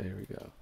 There we go.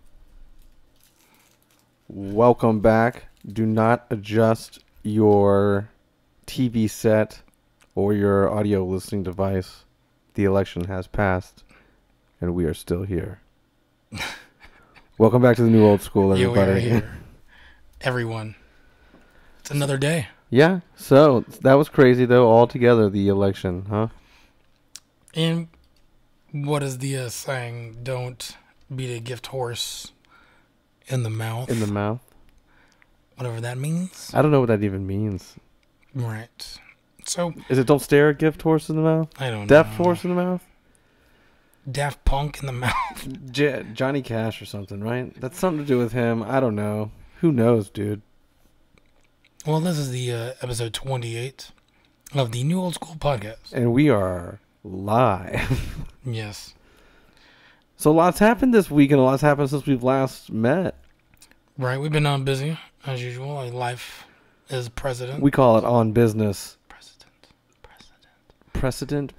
Welcome back. Do not adjust your TV set or your audio listening device. The election has passed, and we are still here. Welcome back to the new old school, everybody. Yeah, we are here. Everyone. It's another day. Yeah, so that was crazy, though, altogether, the election, huh? And what is the saying? Don't beat a gift horse in the mouth. In the mouth? Whatever that means. I don't know what that even means. Right. So. Is it don't stare a gift horse in the mouth? I don't know. Deaf horse in the mouth? Daft Punk in the mouth. Johnny Cash or something, right? That's something to do with him. I don't know. Who knows, dude? Well, this is the episode 28 of the New Old School Podcast. And we are live. Yes. So a lot's happened this week, and a lot's happened since we've last met. Right. We've been on busy, as usual. Like life is president. We call it on business. President.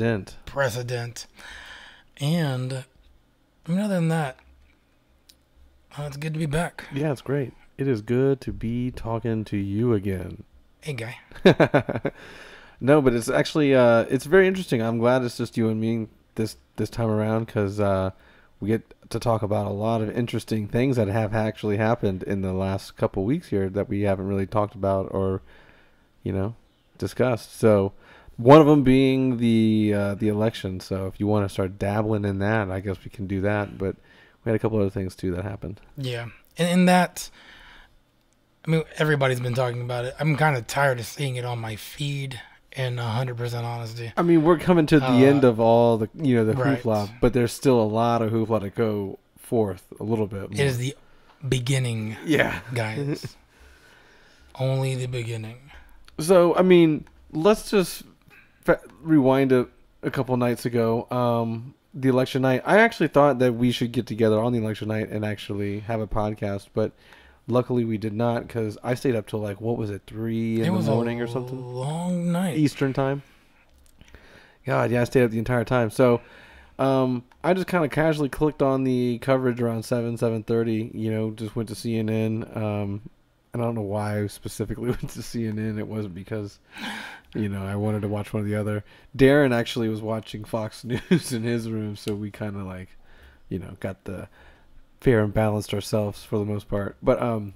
And, I mean, other than that, it's good to be back. Yeah, it's great. It is good to be talking to you again. Hey, guy. No, but it's actually, it's very interesting. I'm glad it's just you and me this time around, because we get to talk about a lot of interesting things that have actually happened in the last couple weeks here that we haven't really talked about or, discussed. So one of them being the election. So if you want to start dabbling in that, I guess we can do that. But we had a couple other things too that happened. Yeah, and in that, I mean, everybody's been talking about it. I'm kind of tired of seeing it on my feed. In 100% honesty. I mean, we're coming to the end of all the right. hoopla, but there's still a lot of hoopla to go forth a little bit more. It is the beginning, yeah, guys. Only the beginning. So, I mean, let's just rewind a couple nights ago. The election night. I actually thought that we should get together on the election night and actually have a podcast, but luckily we did not, because I stayed up till like, what was it, 3 in the morning or something? It was a long night. Eastern time. God, yeah, I stayed up the entire time. So I just kind of casually clicked on the coverage around 7:30, just went to CNN. And I don't know why I specifically went to CNN. It wasn't because, I wanted to watch one or the other. Darren actually was watching Fox News in his room, so we kind of like, got the fair and balanced ourselves for the most part. But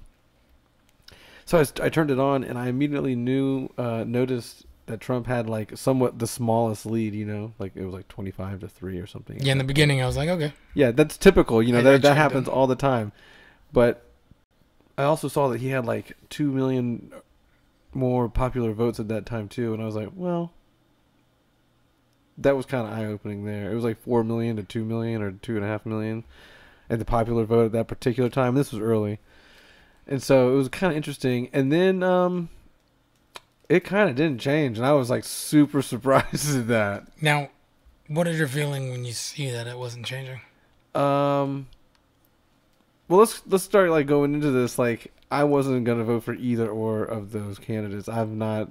so I turned it on, and I immediately noticed that Trump had like somewhat the smallest lead, like it was like 25-3 or something. Yeah, in the beginning I was like, okay. Yeah, that's typical, that happens all the time. But I also saw that he had like 2 million more popular votes at that time too, and I was like, well, that was kind of eye-opening there. It was like 4 million to 2 million or 2.5 million. And the popular vote at that particular time. This was early. And so it was kind of interesting. And then it kind of didn't change. And I was like super surprised at that. Now, what is your feeling when you see that it wasn't changing? Well, let's start like going into this. Like, I wasn't going to vote for either or of those candidates. I'm not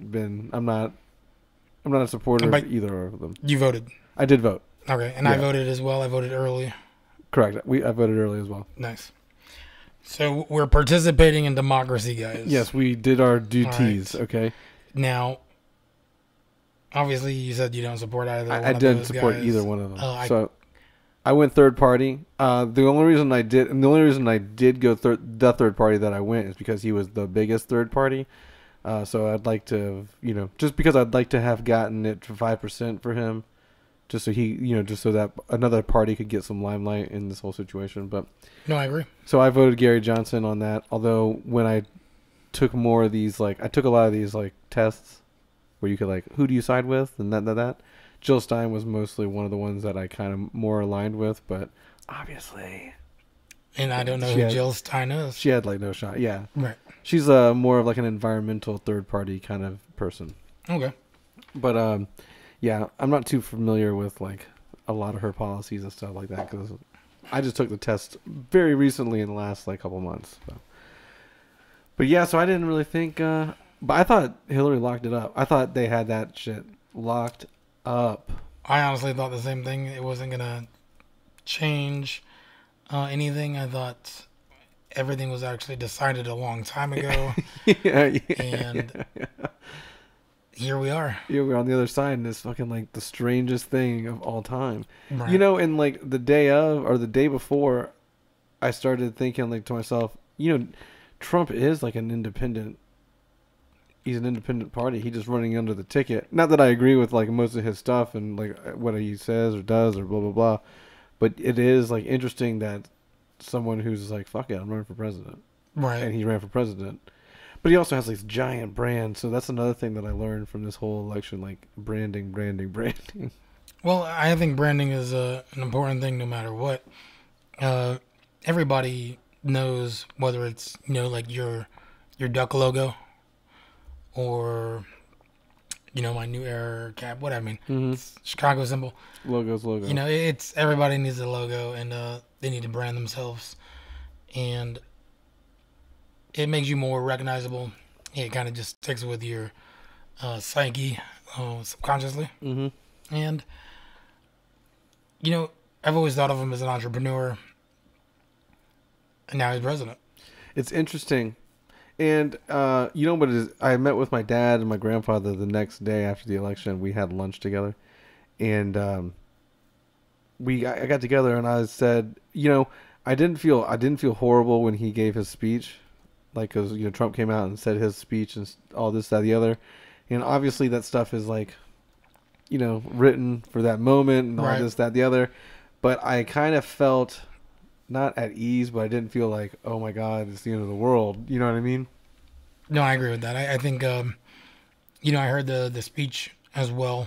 a supporter of either of them. You voted? I did vote. Okay. And yeah. I voted as well. I voted early. Correct. I voted early as well. Nice. So we're participating in democracy, guys. Yes, we did our duties. Right. Okay. Now, obviously, you said you don't support either. I didn't support either one of them. So I went third party. The only reason I did go the third party that I went is because he was the biggest third party. So I'd like to, just because I'd like to have gotten it for 5% for him. Just so just so that another party could get some limelight in this whole situation. But no, I agree. So I voted Gary Johnson on that. Although when I took more of these, I took a lot of these tests where you could who do you side with and that. Jill Stein was mostly one of the ones that I kind of more aligned with, but obviously. And I don't know who Jill Stein is. She had no shot. Yeah, right. She's more of an environmental third party kind of person. Okay. But yeah, I'm not too familiar with a lot of her policies and stuff like that because I just took the test very recently in the last couple months. So. But yeah, so I didn't really think. But I thought Hillary locked it up. I thought they had that shit locked up. I honestly thought the same thing. It wasn't gonna change. anything. I thought everything was actually decided a long time ago, yeah, and here we are. Yeah, we're on the other side, and it's fucking like the strangest thing of all time. Right. And like the day of or the day before, I started thinking like to myself, Trump is like an independent. He's an independent party. He's just running under the ticket. Not that I agree with like most of his stuff and like what he says or does or blah blah blah, but it is like interesting that someone who's like, fuck it, I'm running for president, Right. and he ran for president. But he also has this giant brand, so that's another thing that I learned from this whole election, like branding, branding, branding. Well, I think branding is an important thing no matter what. Everybody knows whether it's like your duck logo or my new era cap. What I mean, it's Chicago symbol. Logo's logo. It's everybody needs a logo, and they need to brand themselves, and it makes you more recognizable. It kind of just sticks with your psyche subconsciously. Mm-hmm. And, I've always thought of him as an entrepreneur. And now he's president. It's interesting. And, what it is? I met with my dad and my grandfather the next day after the election. We had lunch together. And I got together and I said, I didn't feel horrible when he gave his speech. Like, because, Trump came out and said his speech and all this, that, the other. And obviously that stuff is like, written for that moment and all Right. this, that, the other. But I kind of felt not at ease, but I didn't feel like, oh my God, it's the end of the world. You know what I mean? No, I agree with that. I think, I heard the speech as well.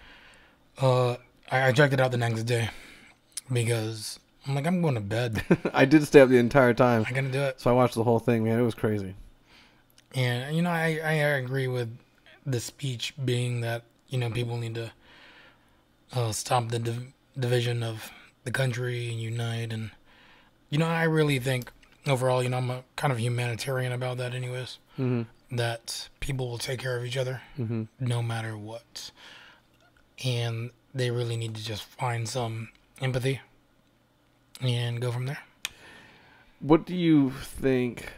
I checked it out the next day because I'm like, I'm going to bed. I did stay up the entire time. I'm going to do it. So I watched the whole thing, man. It was crazy. And, I agree with the speech being that, people need to stop the division of the country and unite. And, I really think overall, I'm a kind of humanitarian about that anyways, that people will take care of each other no matter what. And they really need to just find some empathy and go from there. What do you think?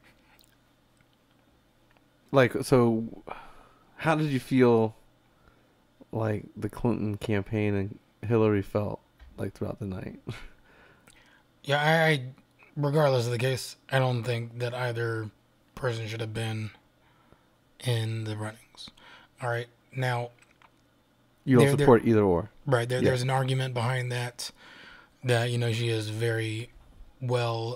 Like, so how did you feel like the Clinton campaign and Hillary felt like throughout the night? Yeah, I regardless of the case, I don't think that either person should have been in the runnings. All right. Now, You don't support either or. right, there's an argument behind that she is very well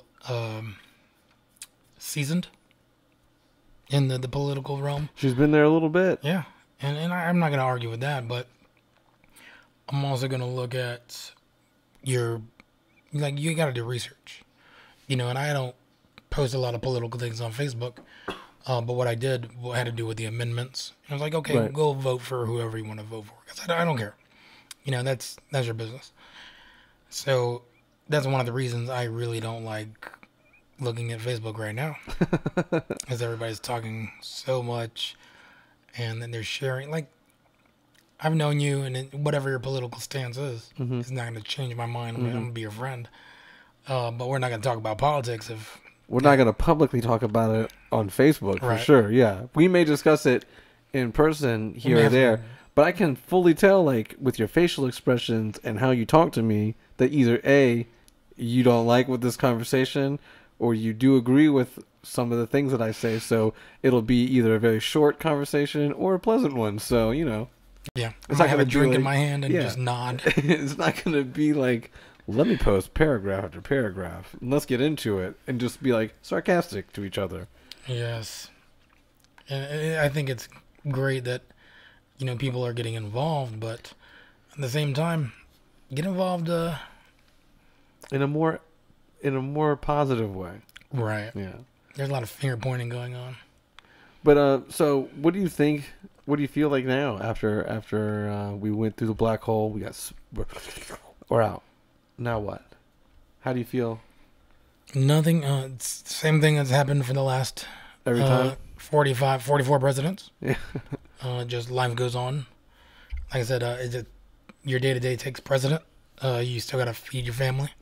seasoned in the political realm. She's been there a little bit. Yeah. And I'm not going to argue with that, but I'm also going to look at you got to do research. And I don't post a lot of political things on Facebook, but what I did had to do with the amendments. And I was like, okay, Right. go vote for whoever you want to vote for. Because I don't care. That's your business. So that's one of the reasons I really don't like looking at Facebook right now. Because everybody's talking so much. And then they're sharing, like, I've known you, and whatever your political stance is, it's not going to change my mind. I'm going to be your friend. But we're not going to talk about politics if... We're not going to publicly talk about it on Facebook, for Right. sure, yeah. We may discuss it in person here or there, but I can fully tell, like, with your facial expressions and how you talk to me, that either A, you don't like with this conversation, or you do agree with some of the things that I say, so it'll be either a very short conversation or a pleasant one, so, Yeah, It's I not have gonna a be drink in like- my hand and yeah. just nod. It's not going to be like, let me post paragraph after paragraph, and let's get into it, and just be, like, sarcastic to each other. Yes. And I think it's great that, people are getting involved, but at the same time, get involved, In a more positive way. right. Yeah. There's a lot of finger pointing going on. But so what do you think? What do you feel like now after we went through the black hole? We're out. Now what? How do you feel Nothing, it's the same thing that's happened for the last every time? 44 presidents. Yeah. Just life goes on. Like I said, your day-to-day takes precedent. You still got to feed your family.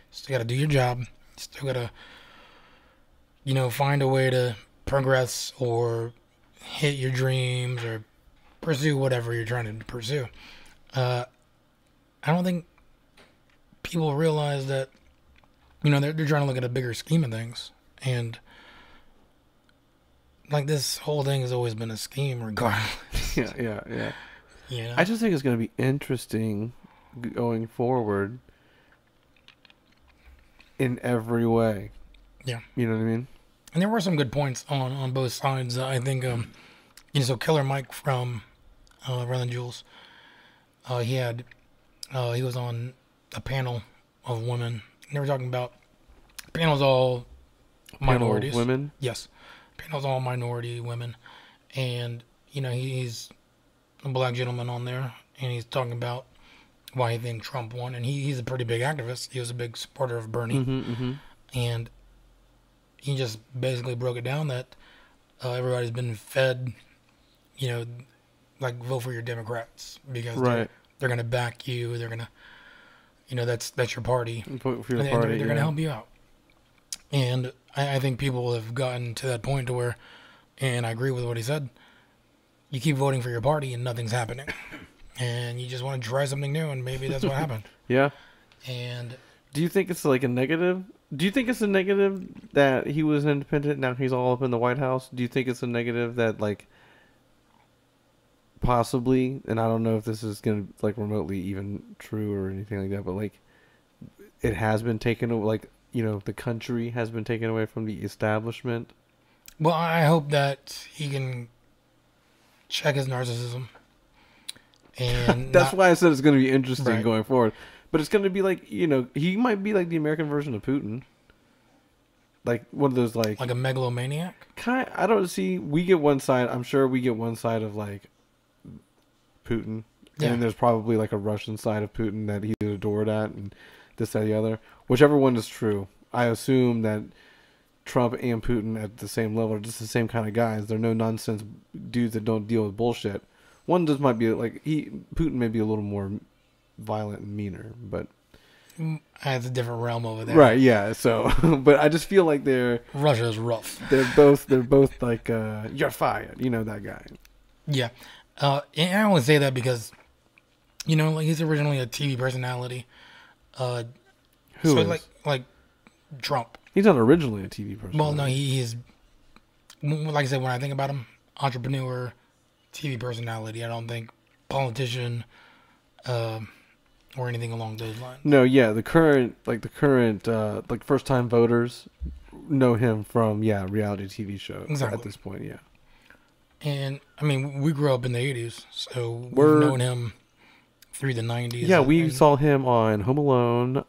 Still got to do your job. Still got to, find a way to progress or hit your dreams or pursue whatever you're trying to pursue. I don't think people realize that, they're trying to look at a bigger scheme of things. And, like, this whole thing has always been a scheme regardless. Yeah. I just think it's going to be interesting going forward in every way. Yeah. You know what I mean? And there were some good points on both sides. I think, so Killer Mike from Run the Jewels, he was on a panel of women. And they were talking about panels all minorities. Panel of women? Yes. Panels all minority women. And, he's a black gentleman on there. And he's talking about why he thinks Trump won. And he's a pretty big activist. He was a big supporter of Bernie. And he just basically broke it down that everybody's been fed, like, vote for your Democrats because they're going to back you. They're going to, that's your party. Vote for your and party. They're going to help you out. And I think people have gotten to that point to where, and I agree with what he said, you keep voting for your party and nothing's happening. And you just want to try something new, and maybe that's what happened. Yeah. And do you think it's like a negative? Do you think it's a negative that he was independent, now he's all up in the White House? Do you think it's a negative that, like, possibly, and I don't know if this is going to, like, remotely even true or anything like that, but, like, it has been taken away, like, the country has been taken away from the establishment? Well, I hope that he can check his narcissism. And that's why I said it's going to be interesting going forward. But it's going to be like, he might be like the American version of Putin. Like one of those like a megalomaniac? I don't see, we get one side, I'm sure we get one side of like Putin. Yeah. And then there's probably like a Russian side of Putin that he's adored at and this, that, the other. Whichever one is true. I assume that Trump and Putin at the same level are just the same kind of guys. They're no nonsense dudes that don't deal with bullshit. One just might be like, Putin may be a little more violent and meaner, but it's a different realm over there, right? Yeah. So, but I just feel like Russia's rough. They're both like you're fired. That guy. Yeah, and I only say that because like he's originally a TV personality. Who so is? like Trump? He's not originally a TV personality. Well, no, he's like I said, when I think about him, entrepreneur, TV personality. I don't think politician. Or anything along those lines. No, yeah, the current like first time voters know him from reality TV shows at this point, yeah. And I mean, we grew up in the 80s, so we've known him through the 90s. Yeah, we saw him on Home Alone,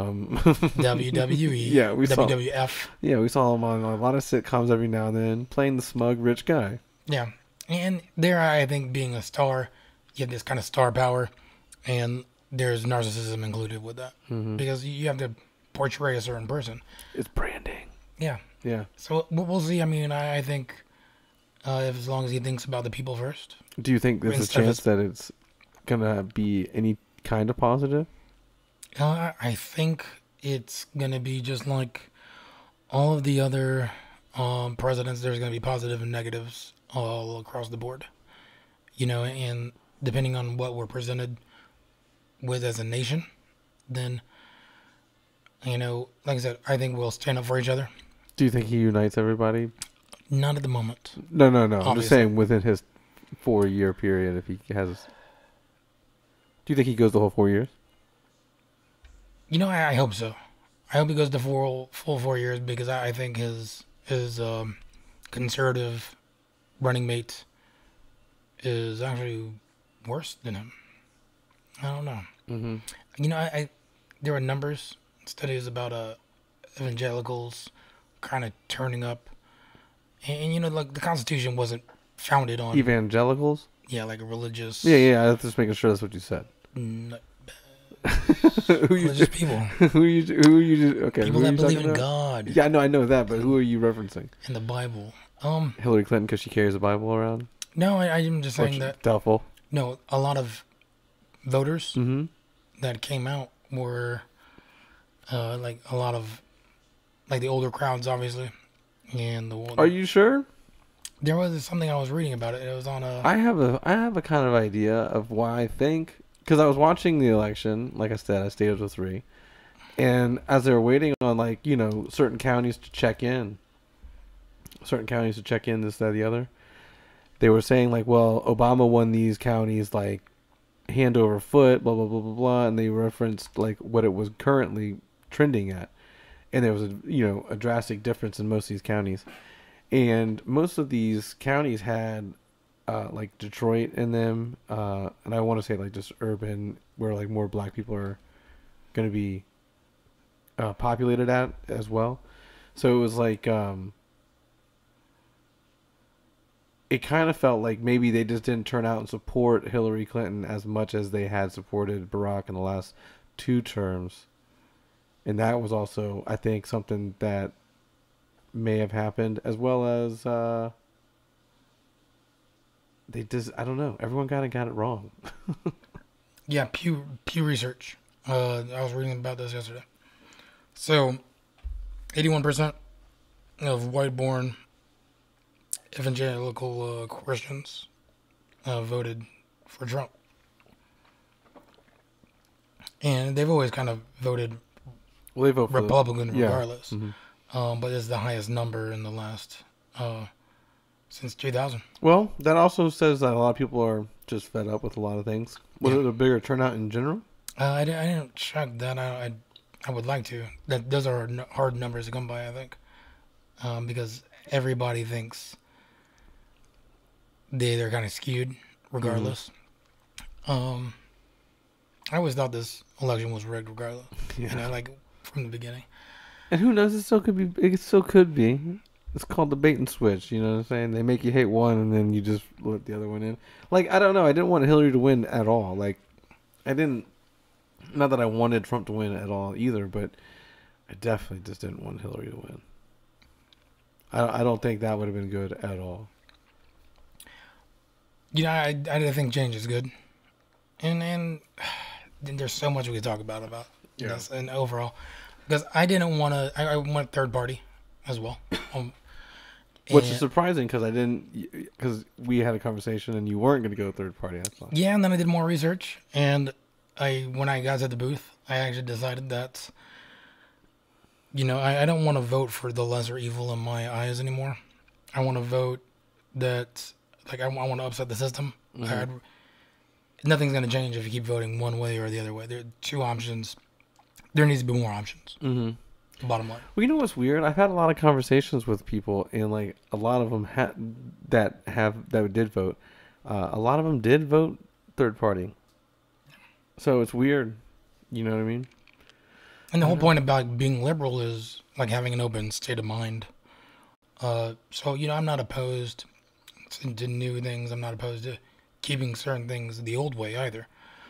WWE, yeah, WWF. We saw him on a lot of sitcoms every now and then, playing the smug rich guy. Yeah, and there, I think, being a star, you have this kind of star power, and there's narcissism included with that because you have to portray a certain person. It's branding. Yeah. Yeah. So we'll see. I mean, I think as long as he thinks about the people first. Do you think there's a chance that it's gonna be any kind of positive? I think it's gonna be just like all of the other presidents. There's gonna be positive and negatives all across the board. And depending on what we're presented with as a nation, then like I said, I think we'll stand up for each other. Do you think he unites everybody? Not at the moment. No. Obviously. I'm just saying within his 4-year period, if he has. Do you think he goes the whole 4 years? I hope so. I hope he goes the full 4 years because I think his conservative running mate is actually worse than him. I don't know. Mm-hmm. There were numbers, studies about evangelicals kind of turning up, and like the Constitution wasn't founded on evangelicals. Yeah, like a religious. Yeah. I was just making sure that's what you said. Religious people. Who are you? Okay. People that believe in God. Yeah, I know that, but who are you referencing? In the Bible. Hillary Clinton because she carries a Bible around. No, I'm just saying that. Doubtful. No, a lot of voters that came out were like a lot of like the older crowds, obviously, and Are you sure? there was something I was reading about it. It was on a I have a kind of idea of why I think, because I was watching the election. Like I said, I stayed up to 3, and as they were waiting on, like, you know, certain counties to check in, this, that, the other, they were saying like, well, Obama won these counties like hand over foot, blah blah blah blah blah, and they referenced like what it was currently trending at, and there was a, you know, a drastic difference in most of these counties, and most of these counties had like Detroit in them, and I want to say like just urban where like more black people are going to be populated at as well. So it was like it kind of felt like maybe they just didn't turn out and support Hillary Clinton as much as they had supported Barack in the last 2 terms. And that was also, I think, something that may have happened, as well as they just, I don't know, everyone kind of got it wrong. yeah Pew Research. I was reading about this yesterday. So, 81% of white-born evangelical Christians voted for Trump, and they've always kind of voted Well, they vote for Republican yeah. regardless. Mm-hmm. But it's the highest number in the last since 2000. Well, that also says that a lot of people are just fed up with a lot of things. Was it a bigger turnout in general? I didn't check that. I would like to. Those are hard numbers to come by, I think, because everybody thinks they're kind of skewed regardless. I always thought this election was rigged regardless. Yeah. You know, like from the beginning. And who knows? It still could be. It still could be. It's called the bait and switch. You know what I'm saying? They make you hate one, and then you just let the other one in. Like, I don't know. I didn't want Hillary to win at all. Like, I didn't. Not that I wanted Trump to win at all either, but I definitely just didn't want Hillary to win. I don't think that would have been good at all. You know, I think change is good, and there's so much we could talk about this and overall, because I didn't want to. I went third party as well, which is surprising because we had a conversation and you weren't going to go third party. That's all. Yeah, and then I did more research, and when I got to the booth, I actually decided that, you know, I don't want to vote for the lesser evil in my eyes anymore. I want to vote that. Like, I want to upset the system. Mm-hmm. Nothing's going to change if you keep voting one way or the other way. There are 2 options. There needs to be more options. Mm-hmm. Bottom line. Well, you know what's weird? I've had a lot of conversations with people, and like a lot of them that did vote. A lot of them did vote third party. So it's weird. You know what I mean? And the whole point about being liberal is like having an open state of mind. So, you know, I'm not opposed to new things. I'm not opposed to keeping certain things the old way either.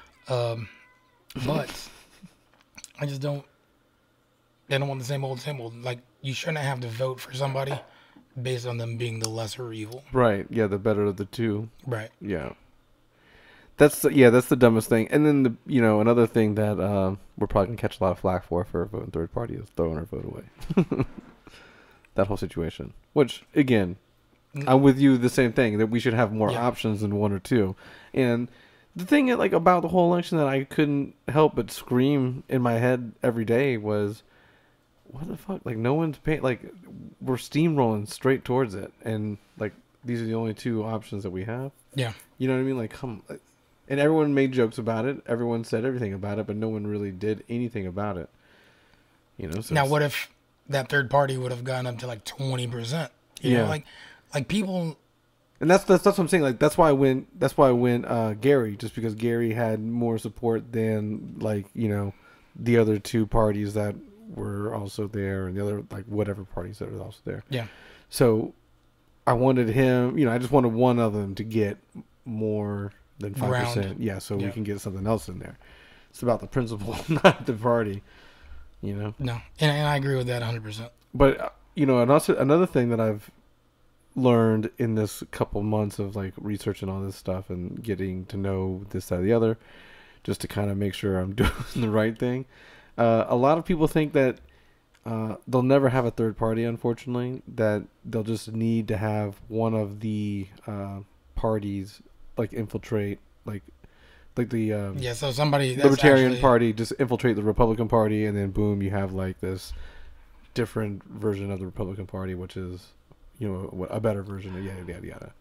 But I just don't want the same old. Like, you shouldn't have to vote for somebody based on them being the lesser evil. Right. Yeah, the better of the 2. Right. Yeah. That's the dumbest thing. And then another thing that we're probably gonna catch a lot of flack for voting third party is throwing our vote away. That whole situation. Which, again, I'm with you, the same thing, that we should have more options than 1 or 2. And the thing like about the whole election that I couldn't help but scream in my head every day was, what the fuck? Like, no one's paying. Like, we're steamrolling straight towards it, and like these are the only 2 options that we have. Yeah. You know what I mean? Like, come. And everyone made jokes about it. Everyone said everything about it, but no one really did anything about it. You know. So now, what if that third party would have gone up to like 20%? You know, like people. And that's what I'm saying. Like, that's why I went Gary, just because Gary had more support than, like, you know, the other 2 parties that were also there, and the other, like, whatever parties that were also there. Yeah. So I wanted him. You know, I just wanted one of them to get more than 5%. Yeah, so we can get something else in there. It's about the principle, not the party. You know. No, and I agree with that 100%. But you know, and also another thing that I've learned in this couple months of like researching all this stuff and getting to know this, that, or the other, just to kind of make sure I'm doing the right thing. A lot of people think that they'll never have a third party, unfortunately, that they'll just need to have one of the parties like infiltrate, like the Yeah, so somebody that's Libertarian actually, Party just infiltrate the Republican Party, and then boom, you have like this different version of the Republican Party, which is, a better version of yada yada yada.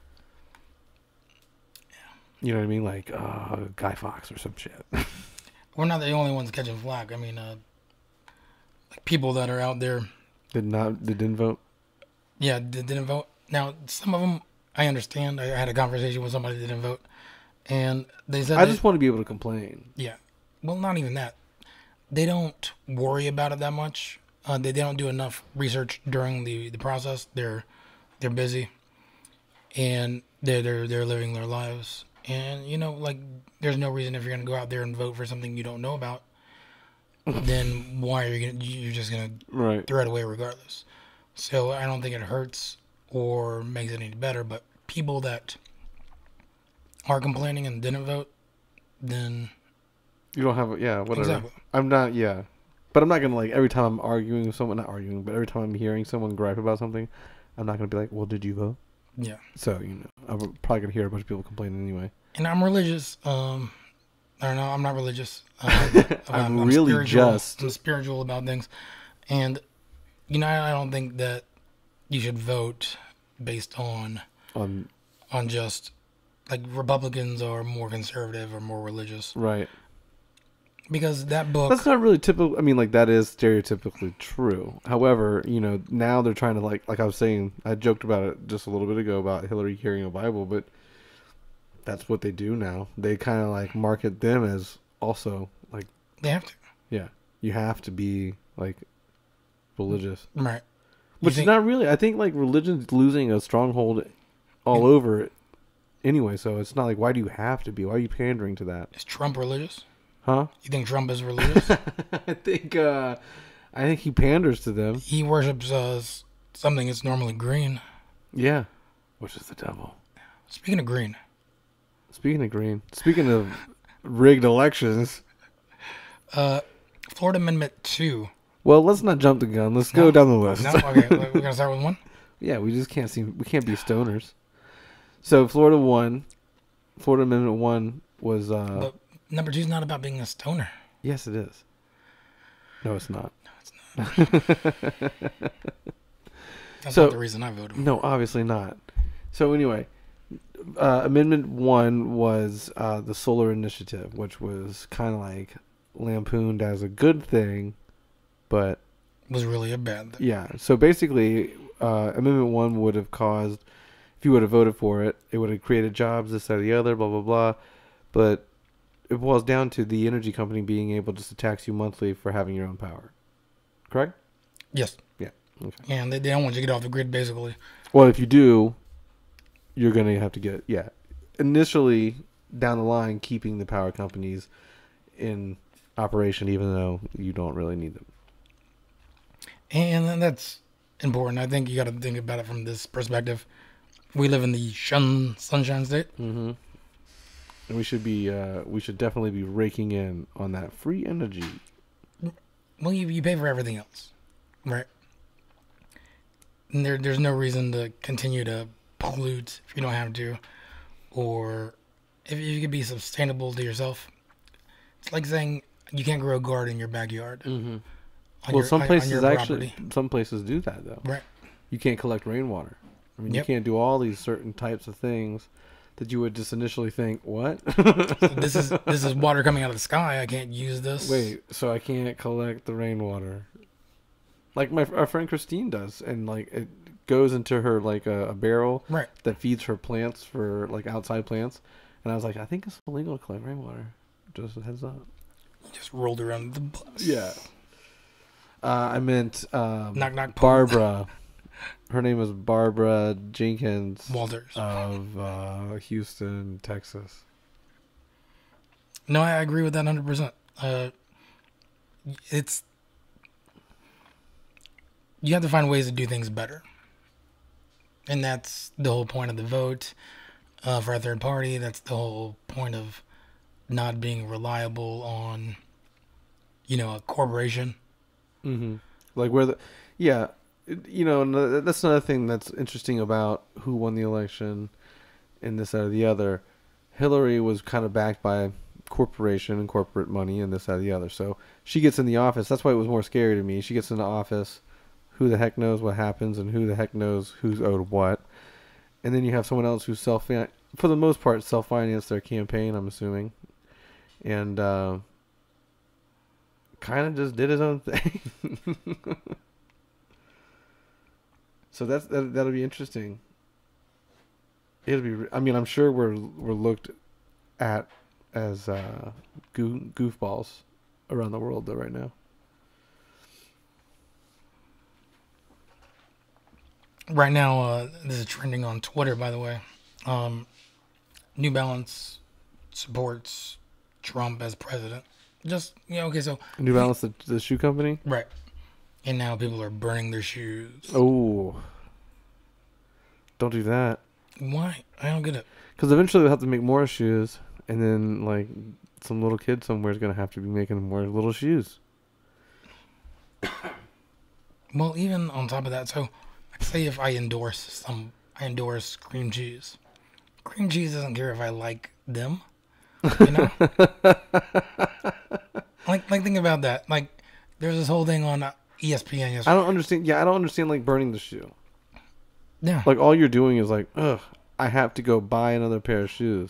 You know what I mean? Like Guy Fawkes or some shit. we're not the only ones catching flack. I mean, like people that are out there, Didn't vote. yeah, didn't vote. Now, some of them, I understand. I had a conversation with somebody that didn't vote, and they said, I just want to be able to complain. yeah, well, not even that. They don't worry about it that much. They don't do enough research during the process. They're busy, and they're living their lives. And like there's no reason if you're gonna go out there and vote for something you don't know about, then why are you're just gonna Right. throw it away regardless. So I don't think it hurts or makes it any better. But people that are complaining and didn't vote, then You don't have whatever. exactly. I'm not but I'm not gonna like every time I'm arguing with someone, not arguing, but every time I'm hearing someone gripe about something, I'm not gonna be like, well, did you vote? Yeah. So I'm probably gonna hear a bunch of people complaining anyway. And I'm religious. I don't know. I'm not religious. I'm really spiritual. just. I'm spiritual about things, and I don't think that you should vote based on On just like Republicans are more conservative or more religious, right. because that book. That's not really typical. I mean, like that is stereotypically true. However, now they're trying to like I was saying, I joked about it just a little bit ago about Hillary carrying a Bible, but that's what they do now. They kind of like market them as also like, They have to, yeah, you have to be like religious, right? which is not really. I think like religion's losing a stronghold all over it anyway. So it's not like, why do you have to be? Why are you pandering to that? Is Trump religious? Huh? You think Trump is religious? I think he panders to them. He worships something that's normally green. Yeah, which is the devil. Speaking of green, Speaking of rigged elections, Florida Amendment 2. well, let's not jump the gun. Let's go down the list. No, okay, we're gonna start with one. Yeah, we just can't we can't be stoners. So Florida Amendment 1 was But number 2 is not about being a stoner. yes, it is. No, it's not. That's So- not the reason I voted. No, obviously not. So anyway, Amendment 1 was the solar initiative, which was kind of like lampooned as a good thing, but Was really a bad thing. yeah. So basically, Amendment 1 would have caused, if you would have voted for it, it would have created jobs, this, that, or the other, blah, blah, blah. But it boils down to the energy company being able just to tax you monthly for having your own power. Correct? Yes. Yeah. Okay. And they don't want you to get off the grid, basically. Well, if you do, you're going to have to get, initially down the line, keeping the power companies in operation, even though you don't really need them. And then that's important. I think you got to think about it from this perspective. We live in the sunshine state. Mm-hmm. And we should definitely be raking in on that free energy. Well, you pay for everything else, right? And there's no reason to continue to pollute if you don't have to, or if you could be sustainable to yourself. It's like saying you can't grow a garden in your backyard. Mm-hmm. On Well, your, some on places your actually, property. some places do that though. Right. You can't collect rainwater. I mean, Yep. you can't do all these certain types of things that you would just initially think, what? So this is water coming out of the sky. I can't use this. Wait, so I can't collect the rainwater? Like our friend Christine does, and like it goes into her like a barrel Right. that feeds her plants for like outside plants. And I was like, I think it's illegal to collect rainwater. Just a heads up. Just rolled around the bus. Yeah. I meant Knock knock. Barbara. Her name is Barbara Jenkins Walters. of Houston, Texas. No, I agree with that 100%. It's you have to find ways to do things better, and that's the whole point of the vote for a third party. That's the whole point of not being reliable on a corporation. Mm-hmm. Like where the, yeah, that's another thing that's interesting about who won the election and this, that, or the other. Hillary was kind of backed by corporation and corporate money and this, that, or the other. So she gets in the office. That's why it was more scary to me. She gets in the office. Who the heck knows what happens and who the heck knows who's owed what. And then you have someone else who's for the most part, self-financed their campaign, I'm assuming. And kind of just did his own thing. So that'll be interesting. I mean, I'm sure we're looked at as goofballs around the world though right now. Right now, this is trending on Twitter, by the way. New Balance supports Trump as president. Just, okay, so... New Balance, the shoe company? Right. And now people are burning their shoes. Oh. Don't do that. Why? I don't get it. Because eventually they'll have to make more shoes, and then, like, some little kid somewhere is going to have to be making more little shoes. Well, even on top of that, so, say if I endorse cream cheese. Cream cheese doesn't care if I like them. Like think about that. Like, there's this whole thing on ESPN yesterday. I don't understand. Yeah, I don't understand, like, burning the shoe. Yeah. Like, all you're doing is like, ugh, I have to go buy another pair of shoes.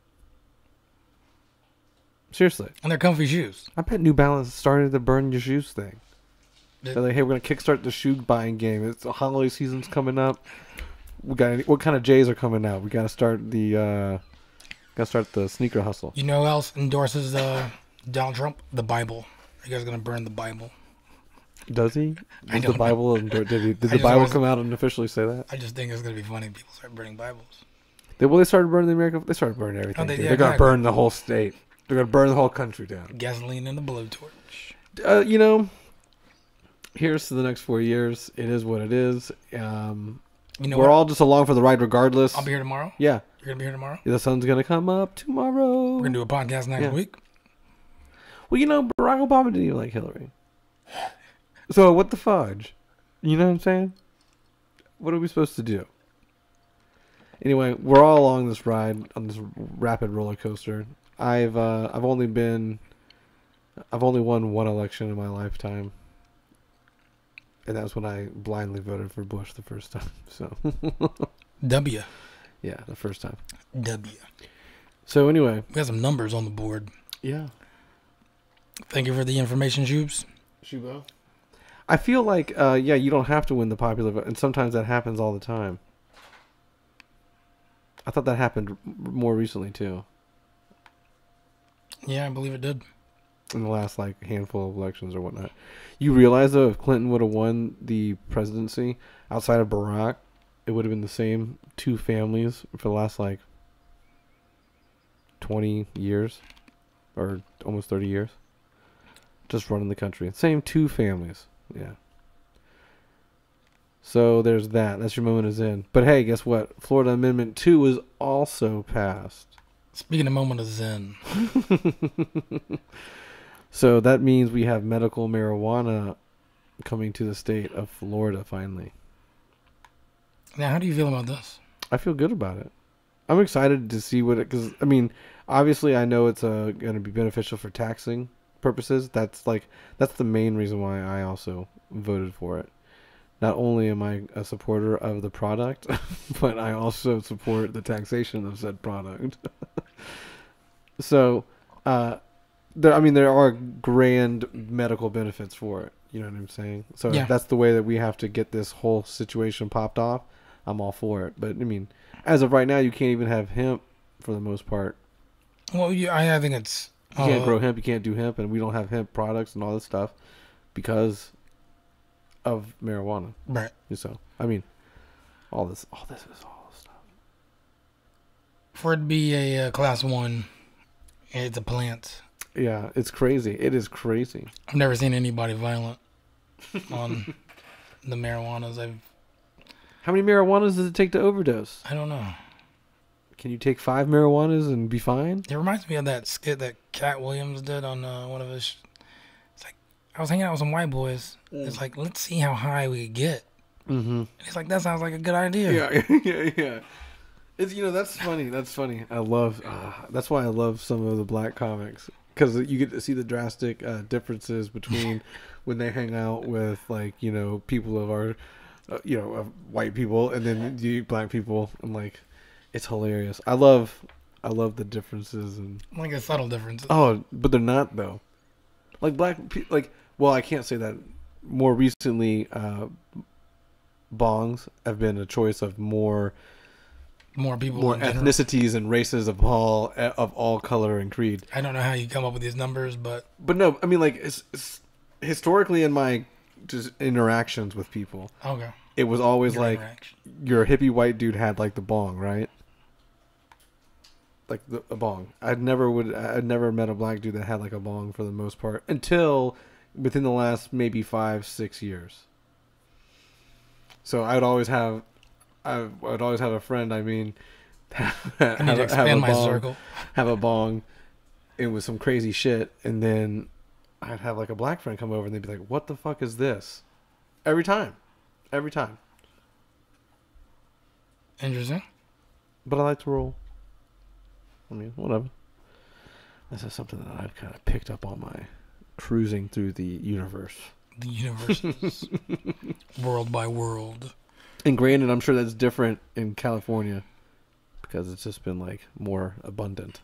Seriously. And they're comfy shoes. I bet New Balance started the burn your shoes thing. They're like, hey, we're going to kickstart the shoe buying game. It's the holiday season's coming up. What kind of J's are coming out? We got to start the sneaker hustle. You know who else endorses Donald Trump? The Bible. You guys going to burn the Bible? Does he? I don't the Bible know. Did the Bible come out and officially say that? I just think it's going to be funny if people start burning Bibles. They started burning the America. They started burning everything. They're going to burn the whole state. They're going to burn the whole country down. Gasoline and a blowtorch. Here's to the next 4 years. It is what it is. We're all just along for the ride regardless. I'll be here tomorrow. Yeah. You're going to be here tomorrow? The sun's going to come up tomorrow. We're going to do a podcast next week. Well, Barack Obama didn't even like Hillary. So what the fudge? You know what I'm saying? What are we supposed to do? Anyway, we're all along this ride on this rapid roller coaster. I've only won one election in my lifetime. And that was when I blindly voted for Bush the first time. So W. Yeah, the first time. W. So anyway, we got some numbers on the board. Yeah. Thank you for the information, Jubes. Shubo. I feel like, you don't have to win the popular vote, and sometimes that happens all the time. I thought that happened more recently too. Yeah, I believe it did. In the last handful of elections or whatnot. You realize though, if Clinton would have won the presidency outside of Barack, it would have been the same two families for the last 20 years or almost 30 years. Just running the country. Same two families. Yeah. So there's that. That's your moment is in. But hey, guess what? Florida Amendment 2 is also passed. Speaking of moment of zen. So that means we have medical marijuana coming to the state of Florida finally. Now, how do you feel about this? I feel good about it. I'm excited to see what it... Because, obviously I know it's going to be beneficial for taxing purposes. That's the main reason why I also voted for it. Not only am I a supporter of the product, but I also support the taxation of said product. So, there are grand medical benefits for it. You know what I'm saying? So if that's the way that we have to get this whole situation popped off, I'm all for it. But, as of right now, you can't even have hemp for the most part. Well, I think it's... You can't grow hemp, you can't do hemp, and we don't have hemp products and all this stuff because of marijuana. Right. So, all this is all stuff. For it to be a class 1, it's a plant. Yeah, it's crazy. It is crazy. I've never seen anybody violent on the marijuanas. How many marijuanas does it take to overdose? I don't know. Can you take 5 marijuanas and be fine? It reminds me of that skit that Cat Williams did on one of his... It's I was hanging out with some white boys. It's like, let's see how high we could get. Mm-hmm. And he's like, that sounds like a good idea. Yeah. It's that's funny. That's funny. I love. That's why I love some of the black comics because you get to see the drastic differences between when they hang out with like people of our, of white people and then the black people and like, it's hilarious. I love the differences and Like the subtle differences. oh, but they're not though. Like well, I can't say that. More recently, bongs have been a choice of more people, more ethnicities and races of all color and creed. I don't know how you come up with these numbers, but no, I mean like it's historically in my just interactions with people. Okay. It was always like your hippie white dude had like the bong, right? Like a bong. I'd never met a black dude that had like a bong for the most part until within the last maybe 5-6 years. So I'd always have a friend. I mean, I need to expand my circle. Have a bong, it was some crazy shit, and then I'd have like a black friend come over, and they'd be like, "What the fuck is this?" Every time. Interesting. But I like to roll. I mean, whatever. This is something that I've kind of picked up on my cruising through the universe. The universes, world by world. And granted, I'm sure that's different in California because it's just been like more abundant.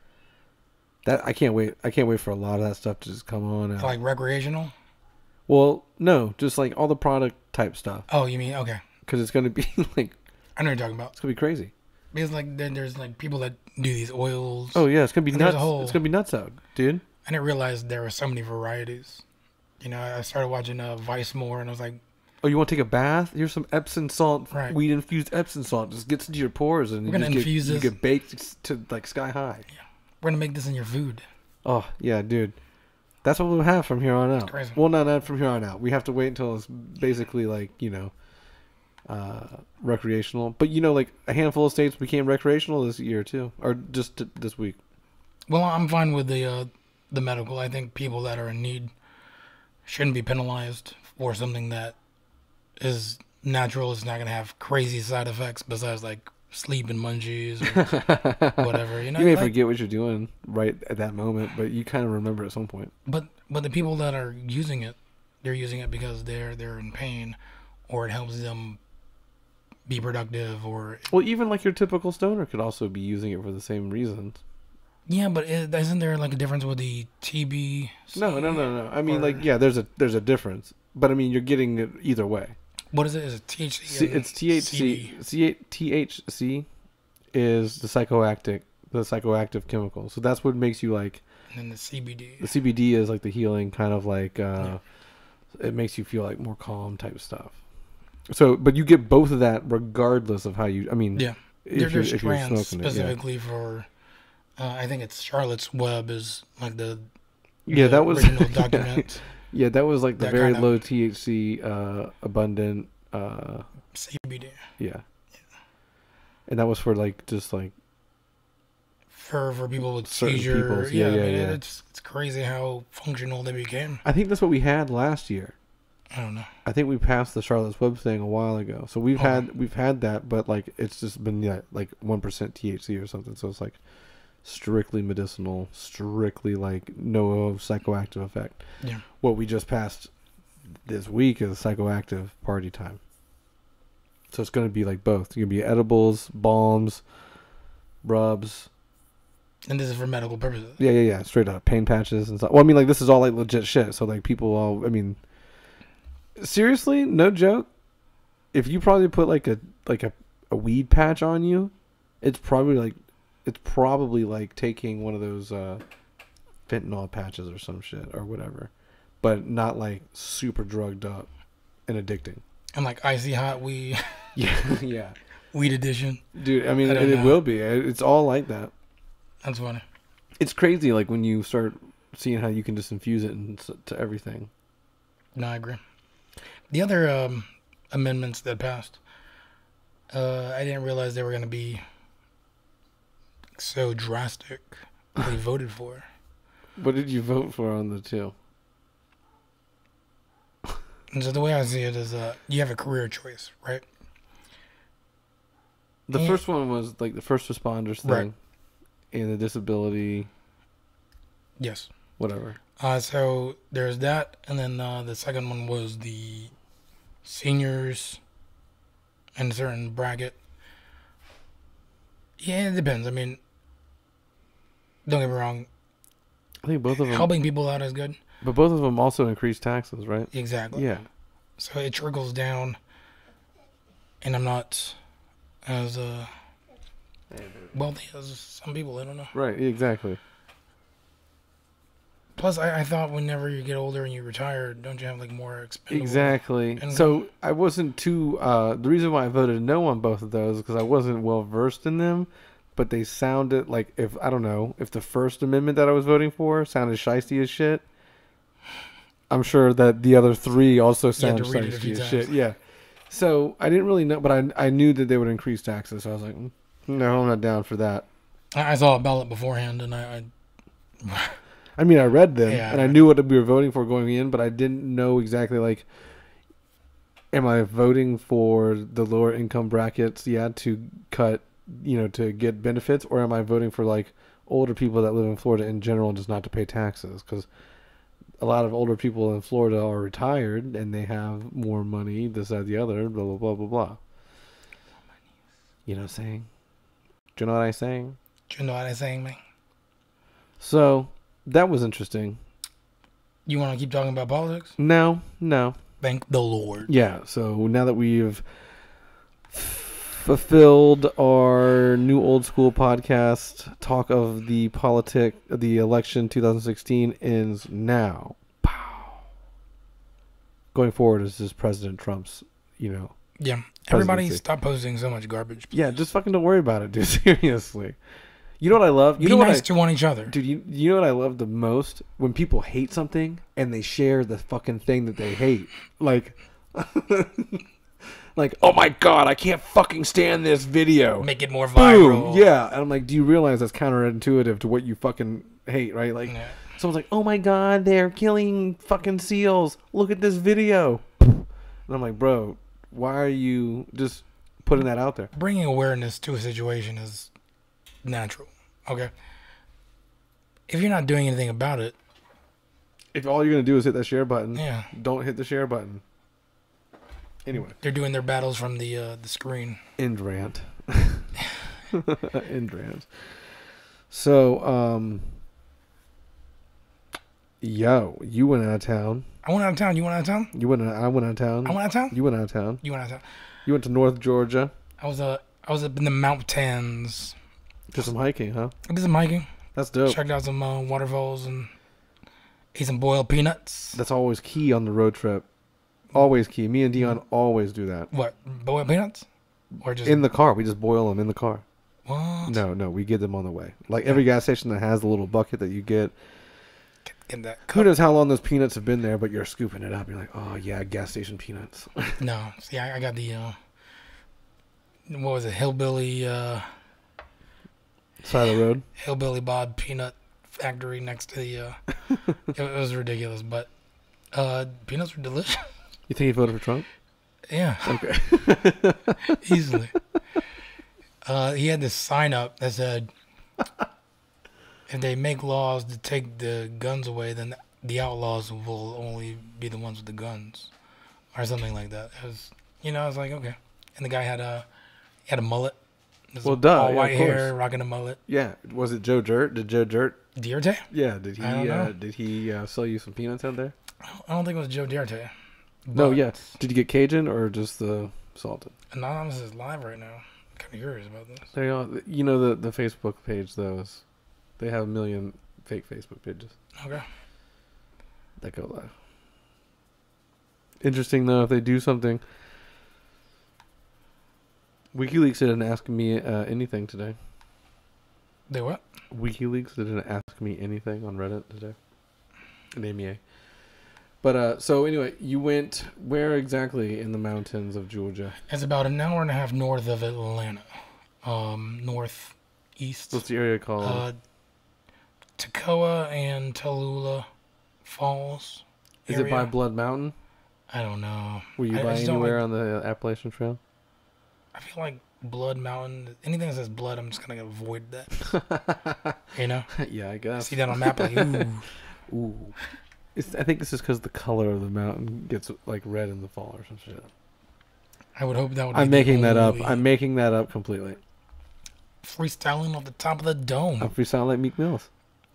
That I can't wait. I can't wait for a lot of that stuff to just come on. Out. Like recreational? Well, no, just like all the product type stuff. Oh, you mean okay? Because it's gonna be like. I know what you're talking about. It's gonna be crazy. Because like then there's like people that do these oils. Oh yeah, it's gonna be nuts. It's gonna be nuts out, dude. I didn't realize there were so many varieties. I started watching Vice more, and I was like, "Oh, you want to take a bath? Here's some Epsom salt, right. Weed infused Epsom salt. Just gets into your pores, and we're gonna infuse this. You get baked to like sky high. Yeah, we're gonna make this in your food. Oh yeah, dude. That's what we'll have from here on out. It's crazy. Well, not from here on out. We have to wait until it's basically like recreational. But like a handful of states became recreational this year too, or just this week. Well, I'm fine with the medical. I think people that are in need shouldn't be penalized for something that is natural. It's not going to have crazy side effects besides like sleep and munchies or whatever. You may forget what you're doing right at that moment, but you kind of remember at some point. But the people that are using it, they're using it because they're in pain, or it helps them be productive, or well, even like your typical stoner could also be using it for the same reasons. Yeah, but isn't there like a difference with the TB? No. I mean, like, yeah, there's a difference, but I mean, you're getting it either way. What is it? Is it THC? It's THC. THC is the psychoactive chemical. So that's what makes you like. And then the CBD. The CBD is like the healing kind of like. It makes you feel like more calm type stuff. So, but you get both of that regardless of how you. I mean, yeah, if there's you're strands smoking specifically it, for. I think it's Charlotte's Web is like the that was original document. Yeah, that was like the very low THC, abundant CBD. Yeah, and that was for like just like for people with certain seizure. Peoples. Yeah. It's crazy how functional they became. I think that's what we had last year. I don't know. I think we passed the Charlotte's Web thing a while ago, so we've had that, but like it's just been like 1% THC or something. So it's like. Strictly medicinal, strictly like no psychoactive effect. Yeah. What we just passed this week is psychoactive party time. So it's going to be like both. It's going to be edibles, balms, rubs. And this is for medical purposes. Yeah. Straight up pain patches and stuff. Well, I mean, like this is all like legit shit. So like people all. I mean, seriously, no joke. If you probably put like a weed patch on you, it's probably like taking one of those fentanyl patches or some shit or whatever, but not like super drugged up and addicting. And like icy hot weed. Yeah. Weed edition. Dude, I mean, it will be. It's all like that. That's funny. It's crazy, like when you start seeing how you can just infuse it into everything. No, I agree. The other amendments that passed, I didn't realize they were going to be so drastically voted for. What did you vote for on the two? And so the way I see it is, you have a career choice, right? The first one was like the first responders thing, Right. and the disability, Yes. whatever. So there's that, and then the second one was the seniors in a certain bracket. Yeah, it depends. I mean, don't get me wrong. I think both of them, Helping people out is good. but both of them also increased taxes, right? Exactly. Yeah. So it trickles down, and I'm not as wealthy as some people. I don't know. Right. Exactly. Plus, I thought whenever you get older and you retire, don't you have like more expendable? Exactly. income? So I wasn't too. The reason why I voted no on both of those is because I wasn't well versed in them. But they sounded like, if I don't know, if the First Amendment that I was voting for sounded shiesty as shit, I'm sure that the other three also sound to read it a few shiesty as times. shit. Yeah. So I didn't really know, but I knew that they would increase taxes. So I was like, no, I'm not down for that. I saw a ballot beforehand, and I I mean, I read them Yeah. and I knew what we were voting for going in, but I didn't know exactly like, am I voting for the lower income brackets? Yeah, to cut, to get benefits, or am I voting for like older people that live in Florida in general and just not to pay taxes? Because a lot of older people in Florida are retired and they have more money, this, that, the other, blah, blah, blah, blah, blah. You know what I'm saying? Do you know what I'm saying? Do you know what I'm saying, man? So that was interesting. You want to keep talking about politics? No. Thank the Lord. Yeah, so now that we've fulfilled our new old school podcast, talk of the the election 2016 ends now. Pow. Going forward is just President Trump's, Yeah. Everybody presidency. stop posting so much garbage. Yeah, just fucking don't worry about it, dude. Seriously. You know what I love? You Be know nice what to one each other. Dude, you know what I love the most? When people hate something and they share the fucking thing that they hate. Like, like, oh my god, I can't fucking stand this video. Make it more Boom. viral. Yeah. And I'm like, do you realize that's counterintuitive to what you fucking hate, right? Like, Yeah. someone's like, oh my god, they're killing fucking seals. Look at this video. And I'm like, bro, why are you just putting that out there? Bringing awareness to a situation is natural. Okay. If you're not doing anything about it, If all you're going to do is hit that share button, yeah, don't hit the share button. Anyway. they're doing their battles from the screen. End rant. End rant. So, yo, you went out of town. I went out of town. You went out of town? I went out of town. I went out of town? You went out of town. You went out of town. You went to North Georgia. I was up in the mountains. Did some hiking, huh? I did some hiking. That's dope. Checked out some waterfalls and ate some boiled peanuts. That's always key on the road trip. Always key. Me and Dion always do that. What? Boiled peanuts? Or just In the car. We just boil them in the car. what? No, we get them on the way. Like every gas station that has the little bucket that you get. Get that Who cup. knows how long those peanuts have been there, but you're scooping it up. You're like, oh, yeah, gas station peanuts. No. See, I got the what was it? Hillbilly Side of the road. Hillbilly Bob Peanut Factory next to the. It was ridiculous, but peanuts were delicious. You think he voted for Trump? Yeah, Okay. easily. He had this sign up that said, "If they make laws to take the guns away, then the outlaws will only be the ones with the guns," or something like that. It was, I was like, okay. And the guy had a mullet. This Well, duh, all yeah, white of hair, course. rocking a mullet. Yeah. Was it Joe Dirt? Did Joe Dirt? Dierte? Yeah. I don't know. Did he sell you some peanuts out there? I don't think it was Joe Dierte. No. But Yeah. Did you get Cajun or just the salted? Anonymous is live right now. I'm kind of curious about this. There you go. You know the Facebook page though is, they have 1 million fake Facebook pages Okay. that go live. Interesting though, if they do something. WikiLeaks didn't ask me anything today. They what? WikiLeaks didn't ask me anything on Reddit today. An AMA. But so anyway, you went where exactly in the mountains of Georgia? It's about an hour and a half north of Atlanta. Northeast. What's the area called? Toccoa and Tallulah Falls. Is it by area. Blood Mountain? I don't know. Were you I by just don't anywhere like. on the Appalachian Trail? I feel like Blood Mountain. Anything that says blood, I'm just gonna avoid that. You know. Yeah, I I guess. see that on a map, like ooh. Ooh. I think this is because the color of the mountain gets like red in the fall or some shit. I would hope that would I'm be making the that up. only I'm making that up completely. freestyling off the top of the dome. I'm freestyling like Meek Mills.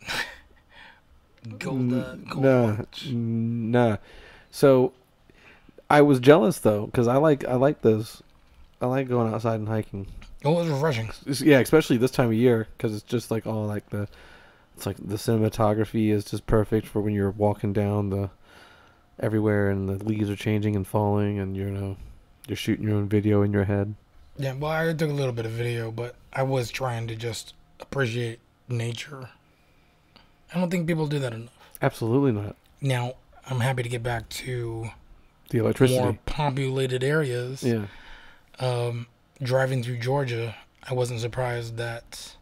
Gold Nah, watch. nah. So I was jealous though because I like those. I like going outside and hiking. It was refreshing. Yeah, especially this time of year because it's just like all like it's like the cinematography is just perfect for when you're walking down the everywhere and the leaves are changing and falling and you're shooting your own video in your head. Yeah, well, I took a little bit of video, but I was trying to just appreciate nature. I don't think people do that enough. Absolutely not. Now, I'm happy to get back to The electricity. more populated areas. Yeah. Driving through Georgia, I wasn't surprised that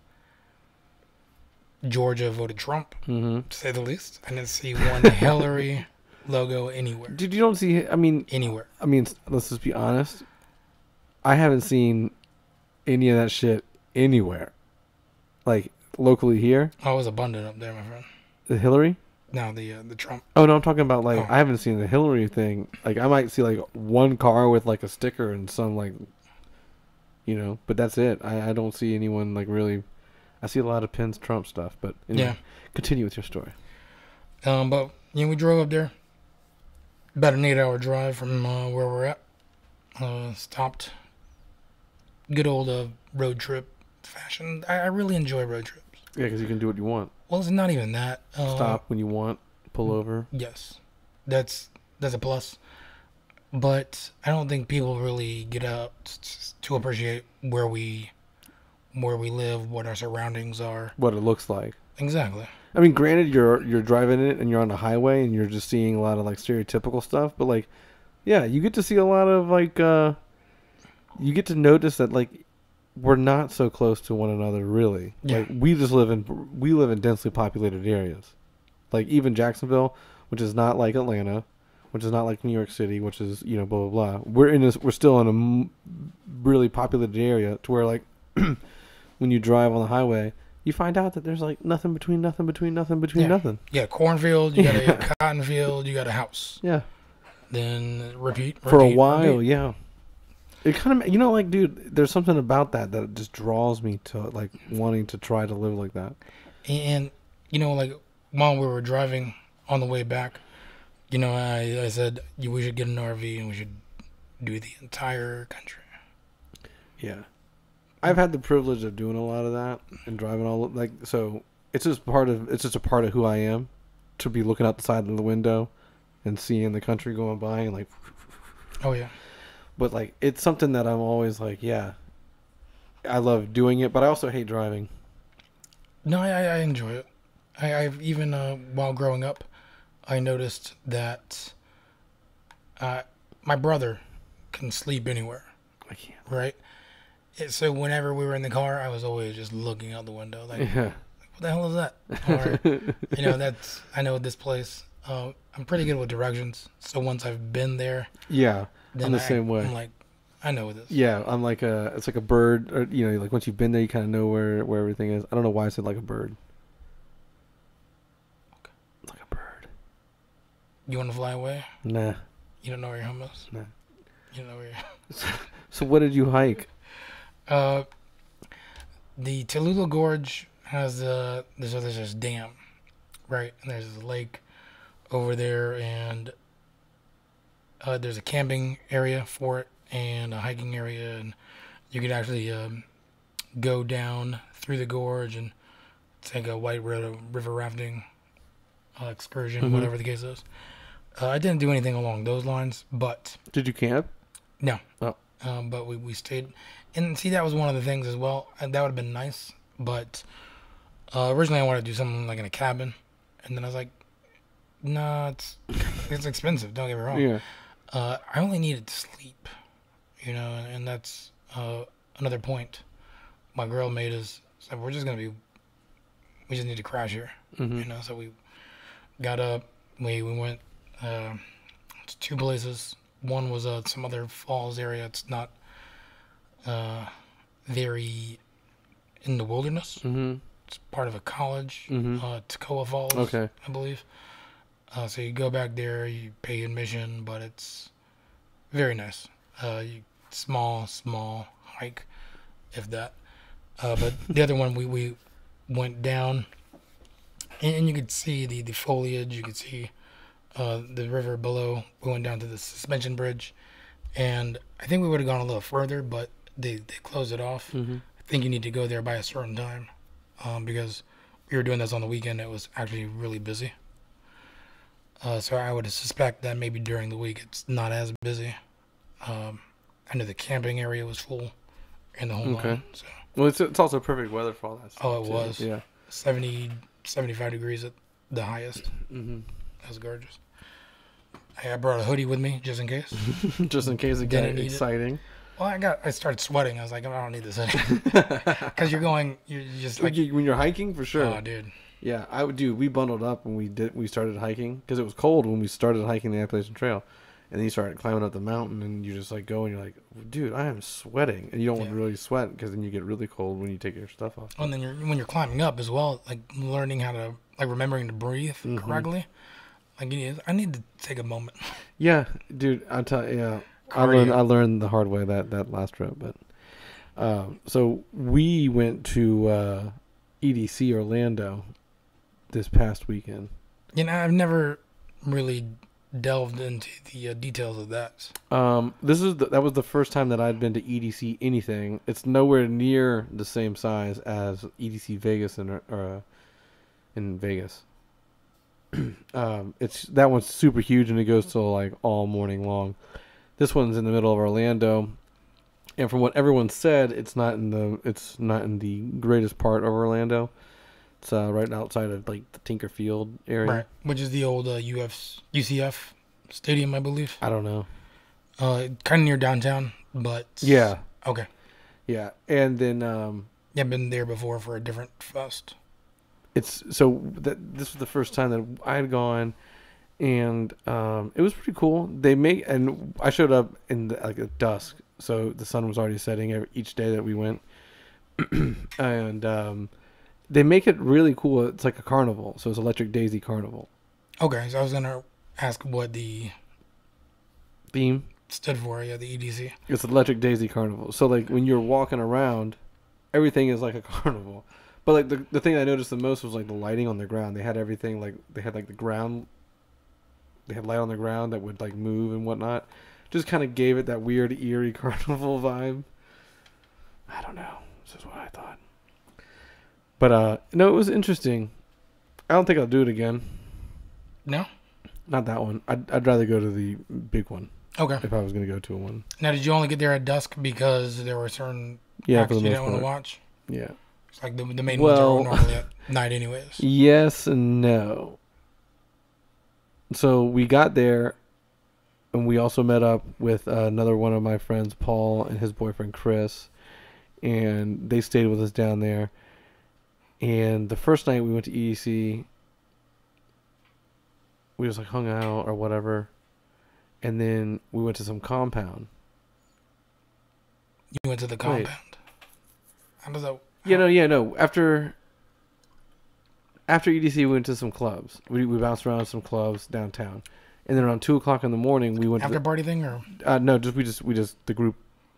Georgia voted Trump, Mm-hmm. to say the least. I didn't see one Hillary logo anywhere. Dude, you don't see. Anywhere. Let's just be honest. I haven't seen any of that shit anywhere. Like locally here, Oh, it was abundant up there, my friend. the Hillary. No, the Trump. Oh no, I'm talking about like Oh. I haven't seen the Hillary thing. Like I might see like one car with like a sticker and some like, but that's it. I don't see anyone like really. I see a lot of pins Trump stuff, but anyway, Yeah. continue with your story. But we drove up there. About an 8-hour drive from where we're at. Stopped. Good old road trip fashion. I really enjoy road trips. Yeah, because you can do what you want. Well, it's not even that. Stop when you want. Pull over. Yes, that's a plus. But I don't think people really get out to appreciate where we live, what our surroundings are. What it looks like. Exactly. I mean, granted, you're driving it and you're on a highway and you're just seeing a lot of like stereotypical stuff, but like, yeah, you get to see a lot of like, you get to notice that like, we're not so close to one another really. Yeah. Like we live in densely populated areas, like even Jacksonville, which is not like Atlanta, which is not like New York City, which is blah blah blah. We're still in a really populated area to where like, when you drive on the highway. You find out that there's like nothing between nothing. Yeah, cornfield, you got a cotton field, you got a house. Yeah. Then repeat For a while, repeat. yeah. It kind of, like, dude, there's something about that just draws me to like wanting to try to live like that. And like while we were driving on the way back, I said we should get an RV and we should do the entire country. Yeah. I've had the privilege of doing a lot of that and driving so it's just a part of who I am to be looking out the side of the window and seeing the country going by and like. Oh yeah. But like it's something that I'm always like, yeah, I love doing it, but I also hate driving. No, I enjoy it. I've even while growing up, I noticed that my brother can sleep anywhere. I can't. Right. So whenever we were in the car, I was always just looking out the window, like, Yeah. what the hell is that? Or, I know this place. I'm pretty good with directions. So once I've been there, Yeah, then I'm the same way. I'm like, I know this. Yeah, I'm like it's like a bird, or like once you've been there, you kind of know where everything is. I don't know why I said like a bird. Okay. It's like a bird. You want to fly away? Nah. You don't know where your home is? Nah. You don't know where your So what did you hike? The Tallulah Gorge has there's this dam, right? And there's this lake over there, and there's a camping area for it and a hiking area, and you could actually go down through the gorge and take a white river rafting excursion, whatever the case is. I didn't do anything along those lines, but Did you camp? no. Oh. But we stayed, and see, that was one of the things as well. And that would have been nice, but originally I wanted to do something like in a cabin, and then I was like, nah, it's expensive. Don't get me wrong. Yeah. I only needed to sleep, and that's another point my girl made is so we just need to crash here, Mm-hmm. So we got up, we went two places. One was some other falls area. It's not very in the wilderness. Mm-hmm. It's part of a college, Mm-hmm. Toccoa Falls, Okay. I believe. So you go back there, you pay admission, but it's very nice. Small hike, if that. But the other one, we went down, and you could see the foliage. You could see the river below. We went down to the suspension bridge, and I think we would have gone a little further, but they closed it off. Mm-hmm. I think you need to go there by a certain time, because we were doing this on the weekend. It was actually really busy. So I would suspect that maybe during the week it's not as busy. I know the camping area was full in the whole Okay. line. So. Well, it's also perfect weather for all that stuff. Oh, it too. was. Yeah. 70, 75 degrees at the highest. Mm-hmm. That was gorgeous. I brought a hoodie with me just in case. Just in case it got Didn't need it. exciting. Well, I started sweating. I was like, I don't need this hoodie. Because you're just like, When you're hiking, for sure. oh, dude. Yeah, I would do. We bundled up when we started hiking because it was cold when we started hiking the Appalachian Trail, and then you started climbing up the mountain, and you just like go and you're like, dude, I am sweating, and you don't want to really sweat because then you get really cold when you take your stuff off. And then when you're climbing up as well, like learning how to remembering to breathe correctly. Like I need to take a moment. Yeah, dude, I tell yeah, I Cardio. learned the hard way that last trip, but so we went to EDC Orlando this past weekend. I've never really delved into the details of that. That was the first time that I'd been to EDC anything. It's nowhere near the same size as EDC Vegas in Vegas. It's that one's super huge and it goes till like all morning long. This one's in the middle of Orlando, and from what everyone said, it's not in the greatest part of Orlando. It's right outside of like the Tinker Field area. Right, which is the old UCF stadium, I believe. I don't know. Kind of near downtown, but Yeah. Okay. Yeah, and then Yeah, I've been there before for a different fest. this was the first time that I had gone, and it was pretty cool. And I showed up at dusk, so the sun was already setting each day that we went, and they make it really cool. It's like a carnival, so it's Electric Daisy Carnival Okay, so I was gonna ask what the theme. stood for. Yeah, the EDC. It's Electric Daisy Carnival. So like when you're walking around, everything is like a carnival. But like the thing I noticed the most was like the lighting on the ground. They had everything like they had like the ground. They had light on the ground that would like move and whatnot. Just kind of gave it that weird eerie carnival vibe. I don't know. This is what I thought. But no, it was interesting. I don't think I'll do it again. No. Not that one. I'd rather go to the big one Okay. if I was going to go to one. Now, did you only get there at dusk because there were certain Yeah, acts for the you most didn't want to part. watch? Yeah. It's like the main Well- ones are normally at night, anyways. Yes and no. So we got there, and we also met up with another one of my friends, Paul, and his boyfriend, Chris. And they stayed with us down there. And the first night we went to EDC, we just like hung out or whatever. And then we went to some compound. You went to the compound. How does that? No. After EDC, we went to some clubs. We bounced around some clubs downtown, and then around 2:00 in the morning, we went After to party thing or? no, we just the group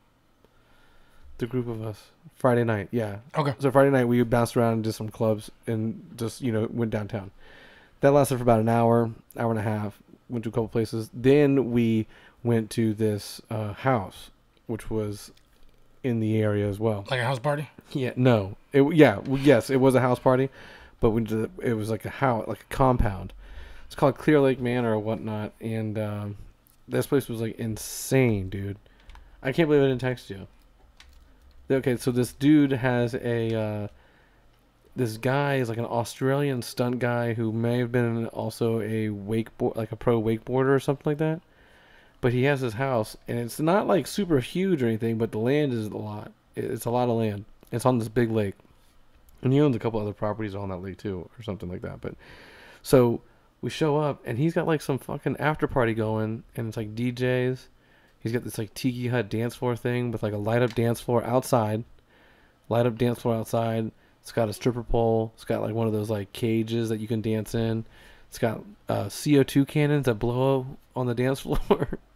of us Friday night. Yeah. Okay. So Friday night we bounced around and did some clubs and just went downtown. That lasted for about an hour and a half. Went to a couple places. Then we went to this house, which was in the area as well. Like a house party? Yeah, no. Yes, it was a house party, but it was like a house, like a compound. It's called Clear Lake Manor or whatnot, and this place was like insane, dude. I can't believe I didn't text you. Okay, so this dude has this guy is like an Australian stunt guy who may have been also a pro wakeboarder or something like that. But he has his house, and it's not like super huge or anything, but the land is a lot. It's a lot of land. It's on this big lake, and he owns a couple other properties on that lake too, or something like that. But so We show up, and he's got like some fucking after party going, and it's like DJs. He's got this like tiki hut dance floor thing with like a light up dance floor outside. Light up dance floor outside. It's got a stripper pole. It's got like one of those like cages that you can dance in. It's got CO2 cannons that blow on the dance floor.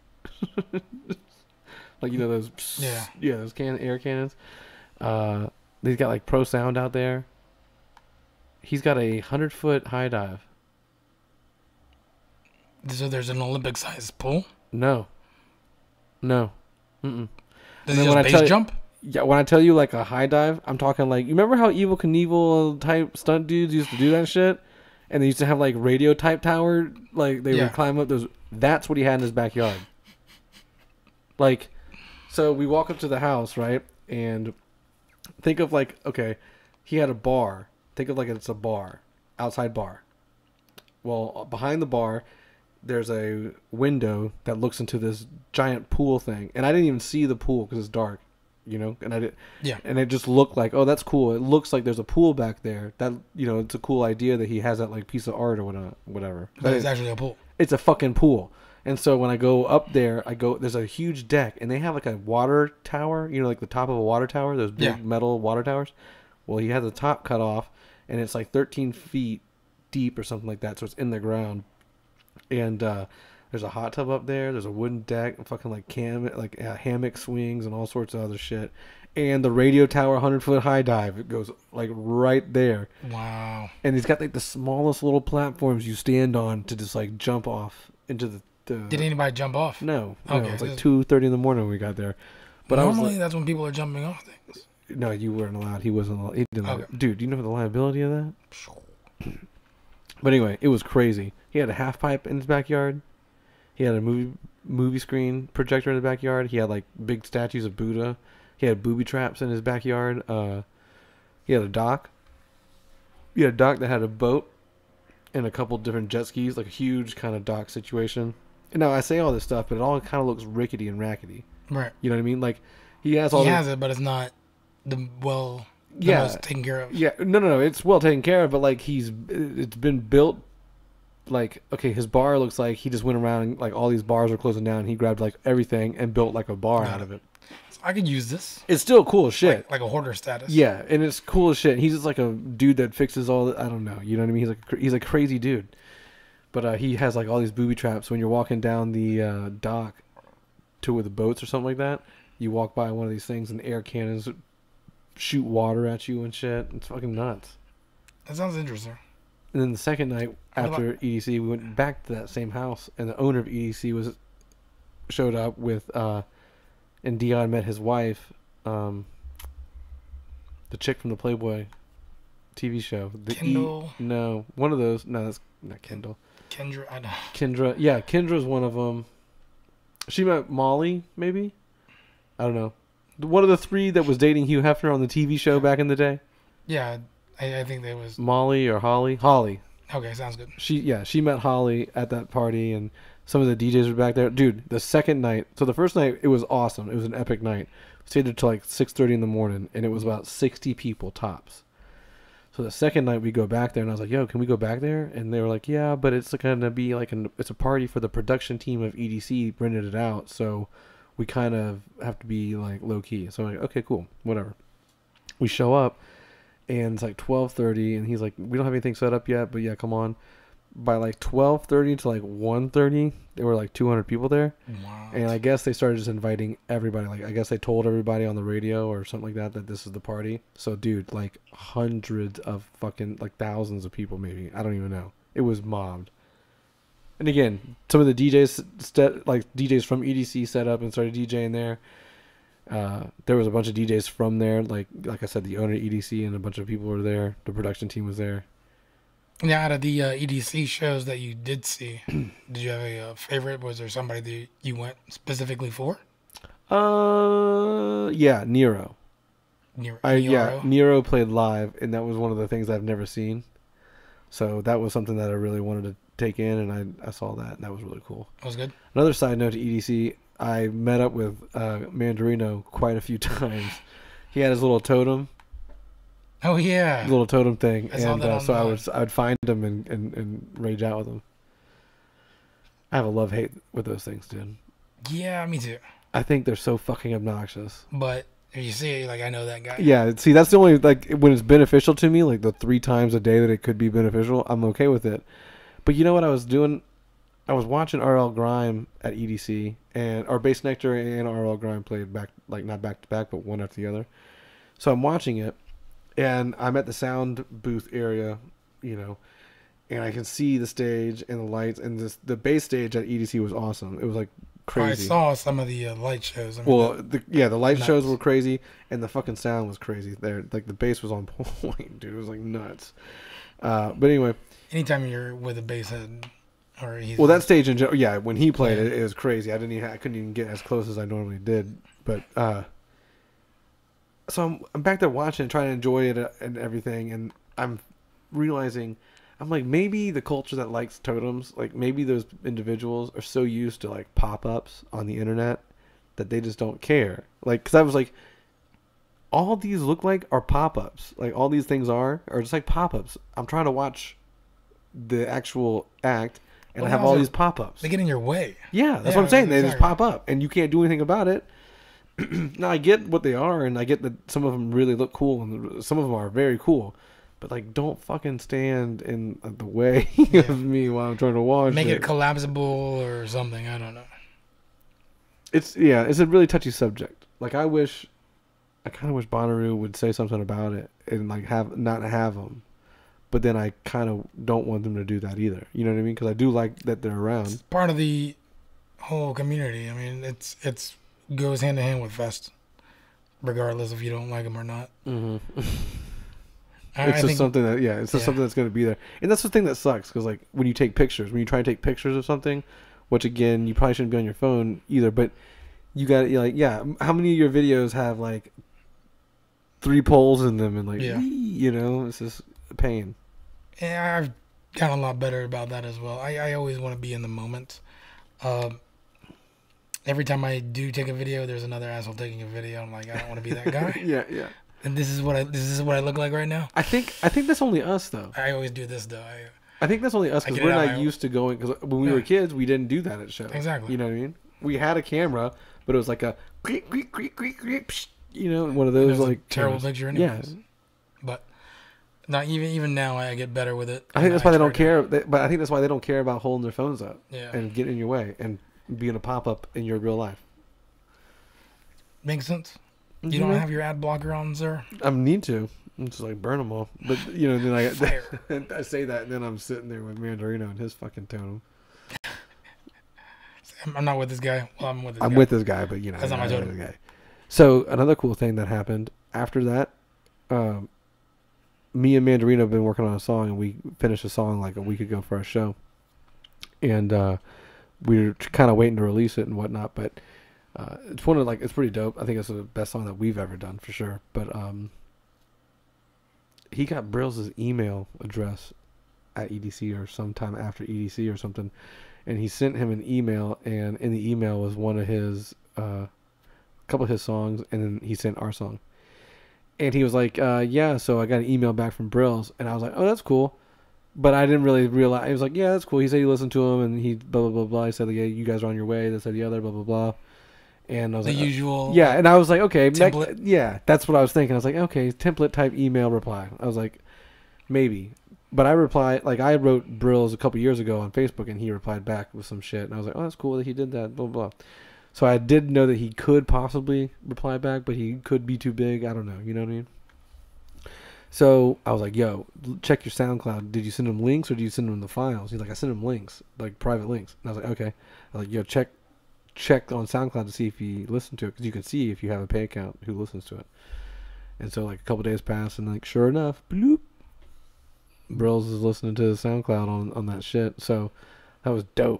Like, you know, those those air cannons. He's got like pro sound out there. He's got a 100-foot high dive. So there's an Olympic-sized pool? No. Mm-mm. Does he just base jump? Yeah, when I tell you like a high dive, I'm talking like, you remember how Evel Knievel type stunt dudes used to do that shit? And they used to have like radio type tower, like they would climb up those. That's what he had in his backyard. Like, so we walk up to the house, right? And think of like, okay, he had a bar. Think of like it's a bar, outside bar. Well, behind the bar, there's a window that looks into this giant pool thing. And I didn't even see the pool because it's dark, you know? And I did, and it just looked like, oh, that's cool. It looks like there's a pool back there. That, you know, it's a cool idea that he has that like piece of art or whatever. But it's actually a pool. It's a fucking pool. And so when I go up there, there's a huge deck, and they have like a water tower, you know, like the top of a water tower, those big metal water towers. Well, he has the top cut off, and it's like 13 feet deep or something like that, so it's in the ground. And there's a hot tub up there. There's a wooden deck, and fucking like hammock swings and all sorts of other shit. And the radio tower, 100-foot high dive, it goes like right there. Wow. And he's got like the smallest little platforms you stand on to just like jump off into the. Did anybody jump off? No. Okay. It was like 2:30 in the morning when we got there. But normally that's when people are jumping off things. No, you weren't allowed. He wasn't allowed. He didn't Dude, do you know the liability of that? But anyway, it was crazy. He had a half pipe in his backyard. He had a movie screen projector in his backyard. He had like big statues of Buddha. He had booby traps in his backyard. He had a dock. He had a dock that had a boat and a couple different jet skis, like a huge kind of dock situation. And now I say all this stuff, but it all kind of looks rickety and rackety. Right. You know what I mean? Like he has it, but it's not most taken care of. Yeah. No. It's well taken care of, but like it's been built. Like, okay, his bar looks like he just went around and like all these bars are closing down. And he grabbed like everything and built like a bar out of it. So I could use this. It's still cool as shit. Like a hoarder status. Yeah, and it's cool as shit. He's just like a dude that fixes all the, I don't know. You know what I mean? He's a crazy dude. But he has like all these booby traps. When you're walking down the dock with the boats or something like that, you walk by one of these things and air cannons shoot water at you and shit. It's fucking nuts. That sounds interesting. And then the second night after EDC, we went back to that same house, and the owner of EDC showed up with, and Dion met his wife, the chick from the Playboy TV show. Kendall? No, one of those. No, that's not Kendall. Kendra, I know. Kendra, yeah, Kendra's one of them. She met Molly, maybe? I don't know. One of the three that was dating Hugh Hefner on the TV show back in the day? Yeah, I think there was... Molly or Holly? Holly. Okay, sounds good. She met Holly at that party, and some of the DJs were back there. Dude, the second night... So the first night, it was awesome. It was an epic night. We stayed until like 6:30 in the morning, and it was about 60 people tops. So the second night we go back there, and I was like, yo, can we go back there? And they were like, yeah, but it's going to be like it's a party for the production team of EDC, rented it out, so we kind of have to be like low key. So I'm like, okay, cool, whatever. We show up, and it's like 12:30, and he's like, we don't have anything set up yet, but yeah, come on. By like 12:30 to like 1:30, there were like 200 people there. Wow. And I guess they started just inviting everybody. Like, I guess they told everybody on the radio or something like that this is the party. So, dude, like hundreds of fucking, like thousands of people maybe. I don't even know. It was mobbed. And again, some of the DJs, like DJs from EDC set up and started DJing there. There was a bunch of DJs from there. Like I said, the owner of EDC and a bunch of people were there. The production team was there. Now, out of the EDC shows that you did see, did you have a favorite? Was there somebody that you went specifically for? Yeah, Nero. Nero? Yeah, Nero played live, and that was one of the things I've never seen. So that was something that I really wanted to take in, and I saw that, and that was really cool. That was good. Another side note to EDC, I met up with Mandarino quite a few times. He had his little totem. Oh yeah, little totem thing, I saw and that so I would find him and rage out with him. I have a love-hate with those things, dude. Yeah, me too. I think they're so fucking obnoxious. But if you see it, like, I know that guy. Yeah, see, that's the only, like, when it's beneficial to me, like the 3 times a day that it could be beneficial, I'm okay with it. But you know what I was doing? I was watching RL Grime at EDC, and our Bass Nectar and RL Grime played back, like not back to back, but one after the other. So I'm watching it, and I'm at the sound booth area, you know, and I can see the stage and the lights, and the bass stage at EDC was awesome. It was like crazy. I saw some of the light shows. I mean, Well, the light nuts. shows were crazy, and the fucking sound was crazy. There, like the bass was on point, dude. It was like nuts. But anyway, anytime you're with a bass head, or he's well, that stage in general, yeah, when he played it, it was crazy. I couldn't even get as close as I normally did. But so I'm back there watching, trying to enjoy it and everything, and I'm realizing. I'm like, maybe the culture that likes totems, like maybe those individuals are so used to like pop-ups on the internet that they just don't care. Like, because I was like, all these look like are pop-ups. Like all these things are just like pop-ups. I'm trying to watch the actual act, and I have all these pop-ups. They get in your way. Yeah, that's what I'm saying. They just pop up, and you can't do anything about it. Now I get what they are, and I get that some of them really look cool, and some of them are very cool. But, like, don't fucking stand in the way of me while I'm trying to watch Make it collapsible or something. I don't know. It's a really touchy subject. Like, I kind of wish Bonnaroo would say something about it and, like, not have them. But then I kind of don't want them to do that either. You know what I mean? Because I do like that they're around. It's part of the whole community. I mean, it's goes hand in hand with Fest, regardless if you don't like them or not. Mm-hmm. It's just something that's going to be there. And that's the thing that sucks, because, like, when you try to take pictures of something, which, again, you probably shouldn't be on your phone either, but you got to, like, how many of your videos have, like, 3 poles in them and, like, you know, it's just a pain. Yeah, I've gotten a lot better about that as well. I always want to be in the moment. Every time I do take a video, there's another asshole taking a video. I'm like, I don't want to be that guy. Yeah. And this is what I look like right now. I think that's only us, though. I always do this, though. I think that's only us, because we're not used to going. Because when we were kids, we didn't do that at shows. Exactly. You know what I mean? We had a camera, but it was like a creak, creak, creak, creak, creak, psh, you know, one of those like terrible picture. Anyways. Yeah. But not even now, I get better with it. I think that's why they don't care. But I think that's why they don't care about holding their phones up and getting in your way and being a pop up in your real life. Makes sense. You don't have your ad blocker on, sir? I need to. I'm just like burn them all. But, you know, then I say that, and then I'm sitting there with Mandarino and his fucking totem. I'm not with this guy. Well, I'm with this guy, but, you know. That's not my totem. Guy. So, another cool thing that happened after that, me and Mandarino have been working on a song, and we finished a song like a week ago for our show. And we were kind of waiting to release it and whatnot, but it's it's pretty dope. I think it's the best song that we've ever done for sure. But he got Brill's email address at EDC or sometime after EDC or something, and he sent him an email, and in the email was one of his couple of his songs, and then he sent our song. And he was like, so I got an email back from Brill's, and I was like, oh, that's cool. But I didn't really realize. He was like, yeah, that's cool. He said he listened to him, and he blah, blah, blah, blah. He said, yeah, you guys are on your way. This, that, the other, blah, blah, blah. And I was the like, usual. Yeah, and I was like, okay. Template. That's what I was thinking. I was like, okay, template type email reply. I was like, maybe. But I replied, like, I wrote Brill's a couple years ago on Facebook, and he replied back with some shit. And I was like, oh, that's cool that he did that, blah, blah. So I did know that he could possibly reply back, but he could be too big. I don't know. You know what I mean? So I was like, yo, check your SoundCloud. Did you send him links or did you send him the files? He's like, I sent him links, like private links. And I was like, okay. I was like, yo, check on SoundCloud to see if he listened to it, because you can see if you have a pay account who listens to it. And so like a couple days passed, and like sure enough, bloop, Brills is listening to the SoundCloud on that shit. So that was dope.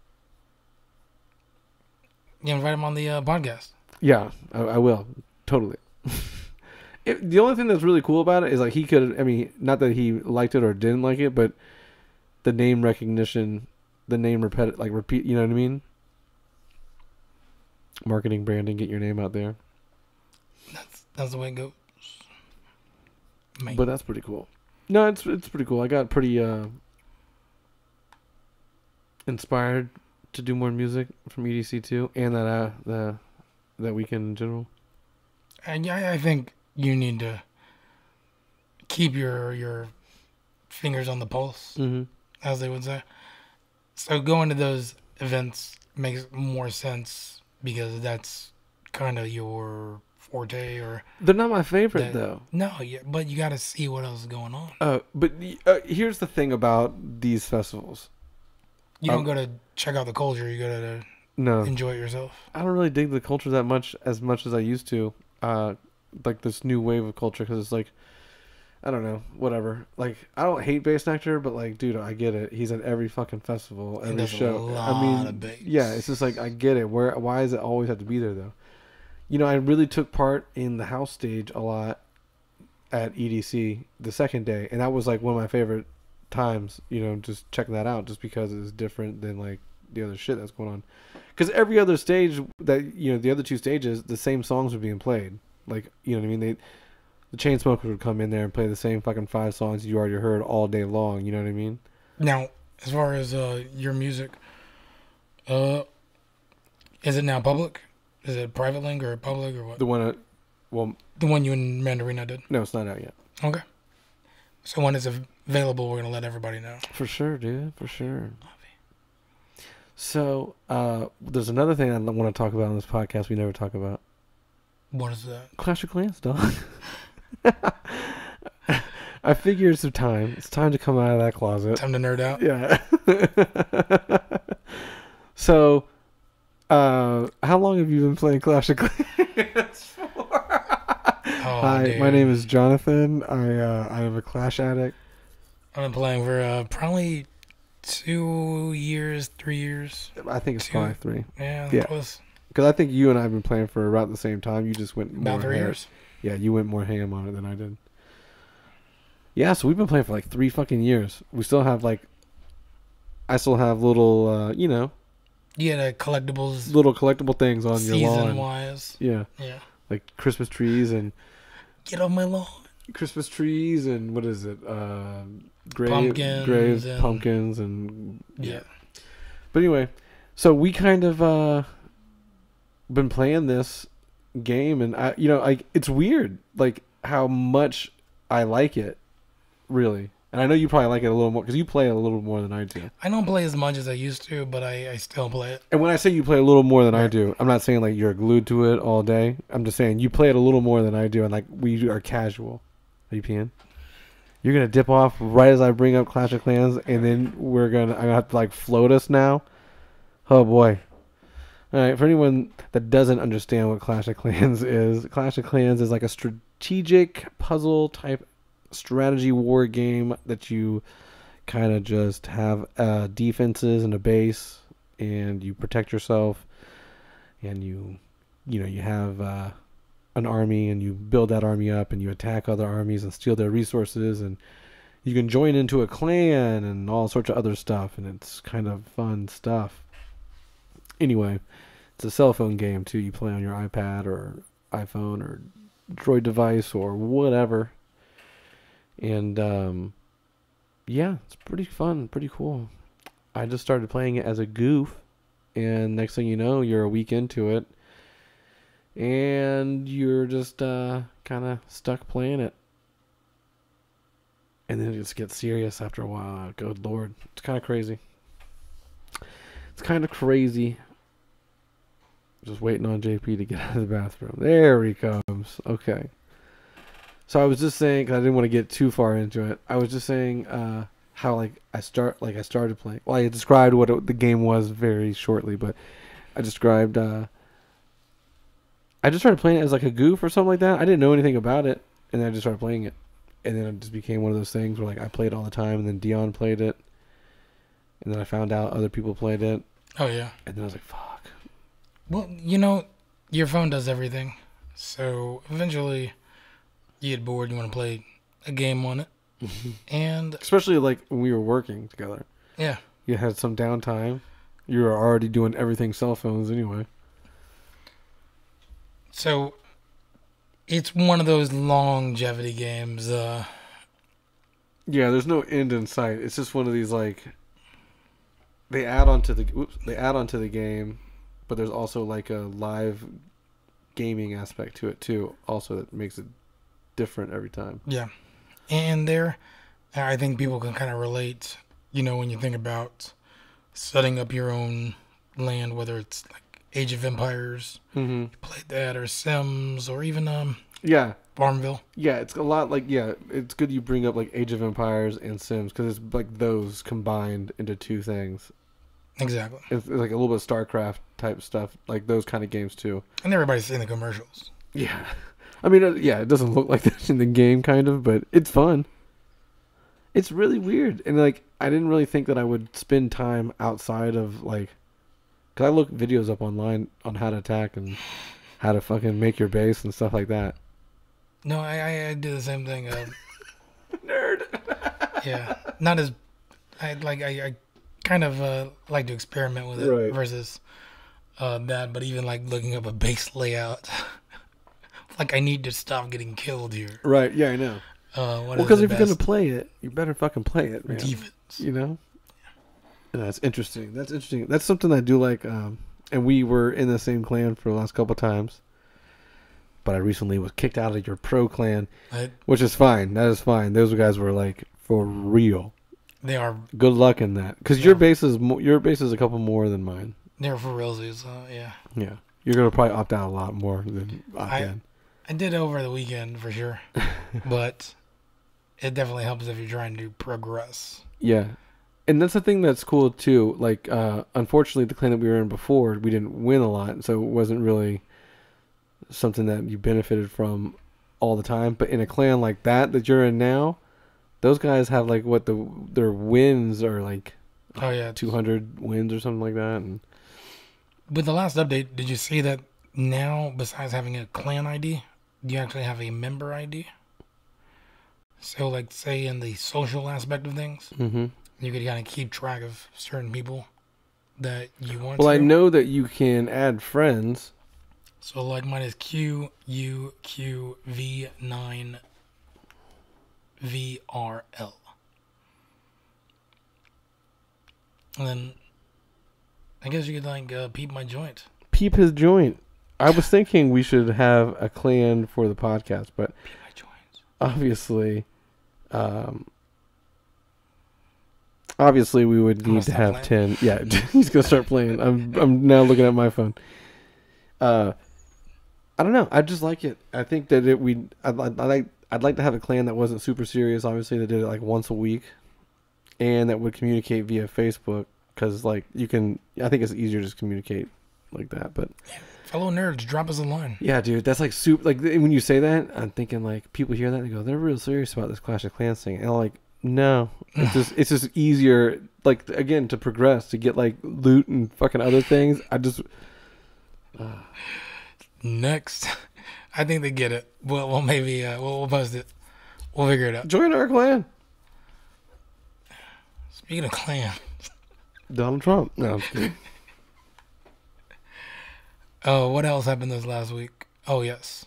You invite him on the podcast. Yeah, I will totally. The only thing that's really cool about it is like he could. I mean, not that he liked it or didn't like it, but the name recognition, the name repeat. You know what I mean? Marketing, branding, get your name out there. That's the way it goes. But that's pretty cool. No, it's pretty cool. I got pretty inspired to do more music from EDC too, and that weekend in general. And yeah, I think you need to keep your fingers on the pulse, as they would say. So going to those events makes more sense because that's kind of your forte, or they're not my favorite though. No, yeah, but you got to see what else is going on. But here's the thing about these festivals. You don't go to check out the culture. You go to enjoy it yourself. I don't really dig the culture that much as I used to. Like this new wave of culture, because it's like, I don't know, whatever. Like, I don't hate Bass Nectar, but like, dude, I get it. He's at every fucking festival, every show. I mean, yeah, it's just like, I get it. Why does it always have to be there though? You know, I really took part in the house stage a lot at EDC the second day, and that was like one of my favorite times. You know, just checking that out, just because it's different than like the other shit that's going on. Because every other stage that, you know, the other two stages, the same songs were being played. Like, you know what I mean? The Chainsmokers would come in there and play the same fucking 5 songs you already heard all day long. You know what I mean? Now, as far as your music, is it now public? Is it a private link or public or what? The one, the one you and Mandarina did? No, it's not out yet. Okay. So when it's available, we're gonna let everybody know. For sure, dude. For sure. So, there's another thing I want to talk about on this podcast we never talk about. What is that? Clash of Clans, dog. I figure it's time. It's time to come out of that closet. Time to nerd out? Yeah. So, how long have you been playing Clash of Clans for? Hi, dude. My name is Jonathan. I am a Clash addict. I've been playing for probably 2 years, 3 years. I think it's probably 3. Yeah. Close. Because I think you and I have been playing for about the same time. You just went more about 3 years. Yeah, you went more ham on it than I did. Yeah, so we've been playing for like 3 fucking years. We still have like, I still have little, you know. Yeah, the collectibles. Little collectible things on your lawn. Season-wise. Yeah. Yeah. Like Christmas trees and. Get off my lawn. Christmas trees and what is it? Pumpkins. Pumpkins and. Yeah. But anyway, so we kind of, been playing this game, and it's weird like how much I like it, really. And I know you probably like it a little more because you play it a little more than I do. I don't play as much as I used to, but I still play it. And when I say you play a little more than I do, I'm not saying like you're glued to it all day. I'm just saying you play it a little more than I do, and like we are casual. Are you peeing? You're gonna dip off right as I bring up Clash of Clans, and then I'm gonna have to like float us now. Oh boy. All right, for anyone that doesn't understand what Clash of Clans is like a strategic puzzle type strategy war game that you kind of just have defenses and a base, and you protect yourself, and you have an army, and you build that army up, and you attack other armies and steal their resources, and you can join into a clan and all sorts of other stuff, and it's kind of fun stuff. Anyway, it's a cell phone game too. You play on your iPad or iPhone or Droid device or whatever. And yeah, it's pretty fun, pretty cool. I just started playing it as a goof, and next thing you know, you're a week into it, and you're just kind of stuck playing it. And then it just gets serious after a while. Good Lord. It's kind of crazy. Just waiting on JP to get out of the bathroom. There he comes. Okay. So I was just saying, because I didn't want to get too far into it. I was just saying how I started playing. Well, I described what the game was very shortly, but I described. I just started playing it as like a goof or something like that. I didn't know anything about it, and then I just started playing it, and then it just became one of those things where like I played all the time, and then Dion played it, and then I found out other people played it. Oh yeah. And then I was like, fuck. Well, your phone does everything. So eventually you get bored, you want to play a game on it. And especially like when we were working together. Yeah. You had some downtime. You were already doing everything cell phones anyway. So it's one of those longevity games. Yeah, there's no end in sight. It's just one of these like they add on to the game, but there's also like a live gaming aspect to it too. Also, that makes it different every time. Yeah, and there, I think people can kind of relate. You know, when you think about setting up your own land, whether it's like Age of Empires, Mm-hmm. you played that, or Sims, or even Yeah. Farmville. Yeah, it's a lot like it's good you bring up like Age of Empires and Sims because it's like those combined into two things. Exactly. It's like a little bit of StarCraft type stuff, like those kind of games too. And everybody's seen the commercials. Yeah, I mean, it doesn't look like that in the game, kind of, but it's fun. It's really weird, and like I didn't really think that I would spend time outside of like, cause I look videos up online on how to attack and how to fucking make your base and stuff like that. No, I do the same thing. Nerd. Yeah, not as I kind of like to experiment with it Right. versus that, but even like looking up a base layout, like I need to stop getting killed here. Right. Yeah, I know. Well, Because if you're gonna play it, you better fucking play it, man. defense, You know. And that's interesting. That's interesting. That's something I do like. And we were in the same clan for the last couple times. But I recently was kicked out of your pro clan, which is fine. That is fine. Those guys were like for real. they are Good luck in that, because your base is a couple more than mine. they're for realsies. Yeah, Yeah, you're gonna probably opt out a lot more than opt in. I did over the weekend for sure, but it definitely helps if you're trying to progress. Yeah, and that's the thing that's cool too. Like, unfortunately, the clan that we were in before, we didn't win a lot, so it wasn't really something that you benefited from all the time. But in a clan like that you're in now, those guys have like their wins are like Oh yeah, 200 wins or something like that. And with the last update, did you see that now, besides having a clan ID, you actually have a member ID? So, like, say in the social aspect of things, mm-hmm. you could kind of keep track of certain people that you want Well, to. I know that you can add friends. So, like, mine is QUQV9VRL. And then, I guess you could, like, peep my joint. Peep his joint. I was thinking we should have a clan for the podcast, but Peep my joints. obviously we would need to have 10. Yeah, he's gonna start playing. I'm now looking at my phone. I don't know. I just like it. I think that I'd like to have a clan that wasn't super serious. Obviously, that did it like once a week, and that would communicate via Facebook, because like you can. I think it's easier to just communicate like that. But Fellow nerds, drop us a line. yeah, dude, that's like super. Like when you say that, I'm thinking like people hear that and they go, they're real serious about this Clash of Clans thing, and I'm like, no, it's just easier. Like again, to progress, to get like loot and fucking other things. I just. Next, I think they get it. Well, maybe we'll post it. We'll figure it out. Join our clan. Speaking of clan, Donald Trump. No, I'm kidding. oh, what else happened this last week? Oh yes,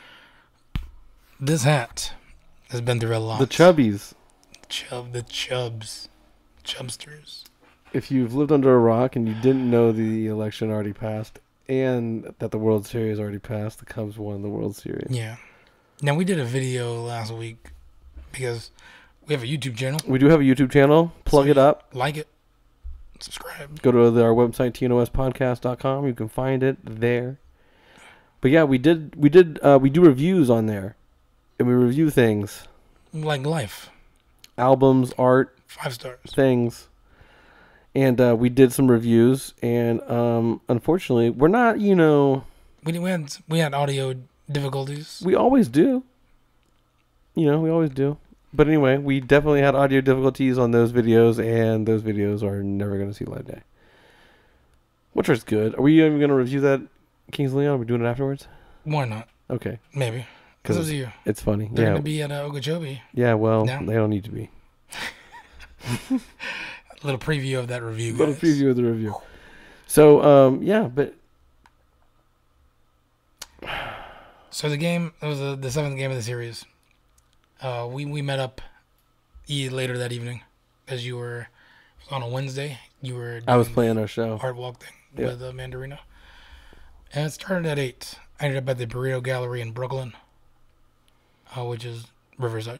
this hat has been through a lot. The chubbies. the chubsters. If you've lived under a rock and you didn't know the election already passed, and that the World Series already passed, the Cubs won the World Series. Yeah. Now we did a video last week because we have a YouTube channel. We do have a YouTube channel. Plug it up. Like it. Subscribe. Go to our website, tnospodcast.com. You can find it there. But yeah, we do reviews on there, and we review things, Like life. albums, art, 5 stars. things. And we did some reviews, and unfortunately, we're not, We had audio difficulties. we always do. We always do. But anyway, we definitely had audio difficulties on those videos, and those videos are never going to see light of day. Which is good. Are we even going to review that, Kings Leon? Are we doing it afterwards? Why not? Okay. Maybe. Because it's you. It's funny. They're yeah. going to be at Okeechobee. Yeah, well, No? they don't need to be. A little preview of that review, guys. Little preview of the review. So, yeah, but... So the game, it was the 7th game of the series. We met up later that evening, as you were on a Wednesday. you were I was doing playing our show. art walk thing Yeah. with Mandarino. And it started at 8. I ended up at the Burrito Gallery in Brooklyn, which is Riverside.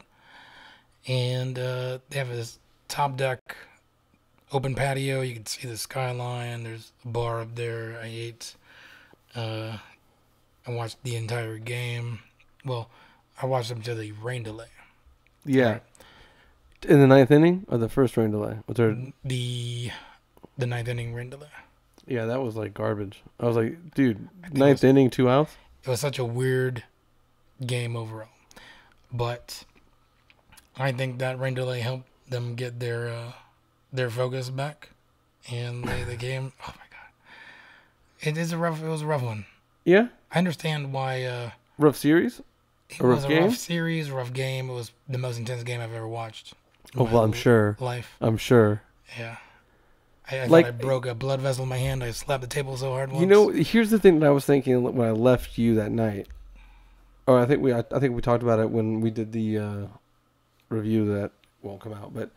And they have this top deck, open patio. You can see the skyline. There's a bar up there. I ate. I watched the entire game. Well, I watched up to the rain delay. Yeah. Right. In the ninth inning or the first rain delay? Was there? The ninth inning rain delay. Yeah, that was like garbage. I was like, dude, think ninth inning, 2 outs. It was such a weird game overall, but I think that rain delay helped them get their focus back, and the game. Oh my god, it was a rough one. Yeah. I understand why. Rough series. It A rough was a game? rough series, rough game. It was the most intense game I've ever watched. in Oh my well, I'm sure. Life. I'm sure. Yeah. I Like- thought I broke a blood vessel in my hand. I slapped the table so hard once. You know, here's the thing that I was thinking when I left you that night. Or I think we talked about it when we did the review that won't come out, but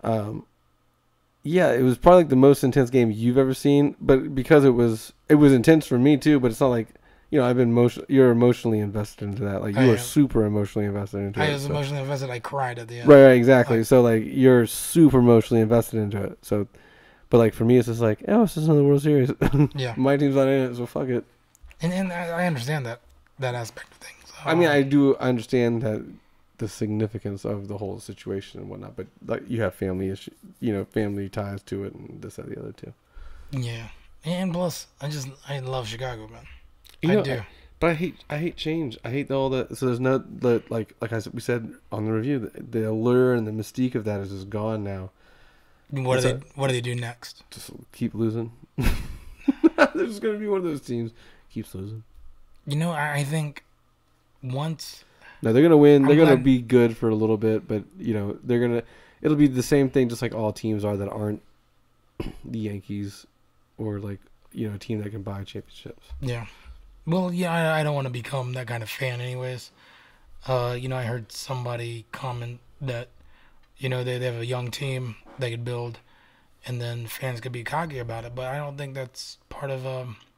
yeah, it was probably like the most intense game you've ever seen. But because it was intense for me too. But it's not like, you know, you're emotionally invested into that. Like, you I were am. super emotionally invested into it. I was so. emotionally invested. I cried at the end. Right, exactly. Like- So like, you're super emotionally invested into it. So, but like for me, it's just like, oh, it's just another World Series. Yeah. My team's not in it, so fuck it. And I understand that aspect of things. I mean, I understand that the significance of the whole situation and whatnot, but like, you have family issue, you know, family ties to it, and this, that, the other too. Yeah, and plus, I love Chicago, man. You know, I do. But I hate change. I hate all that. So there's no like we said on the review, the allure and the mystique of that is just gone now. What do they do next? Just keep losing. There's just gonna be one of those teams keeps losing. You know, I think once. No, they're gonna win. I'm They're gonna glad- be good for a little bit, but you know it'll be the same thing, just like all teams are that aren't the Yankees or like, you know, a team that can buy championships. Yeah. Well, yeah, I don't want to become that kind of fan, anyways. You know, I heard somebody comment that, you know, they have a young team they could build, and then fans could be cocky about it. But I don't think that's part of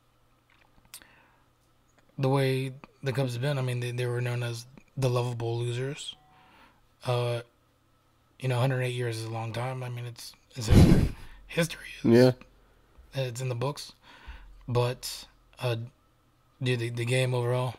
the way the Cubs have been. I mean, they were known as the lovable losers. You know, 108 years is a long time. I mean, it's history. History is, Yeah. it's in the books. But dude, the game overall,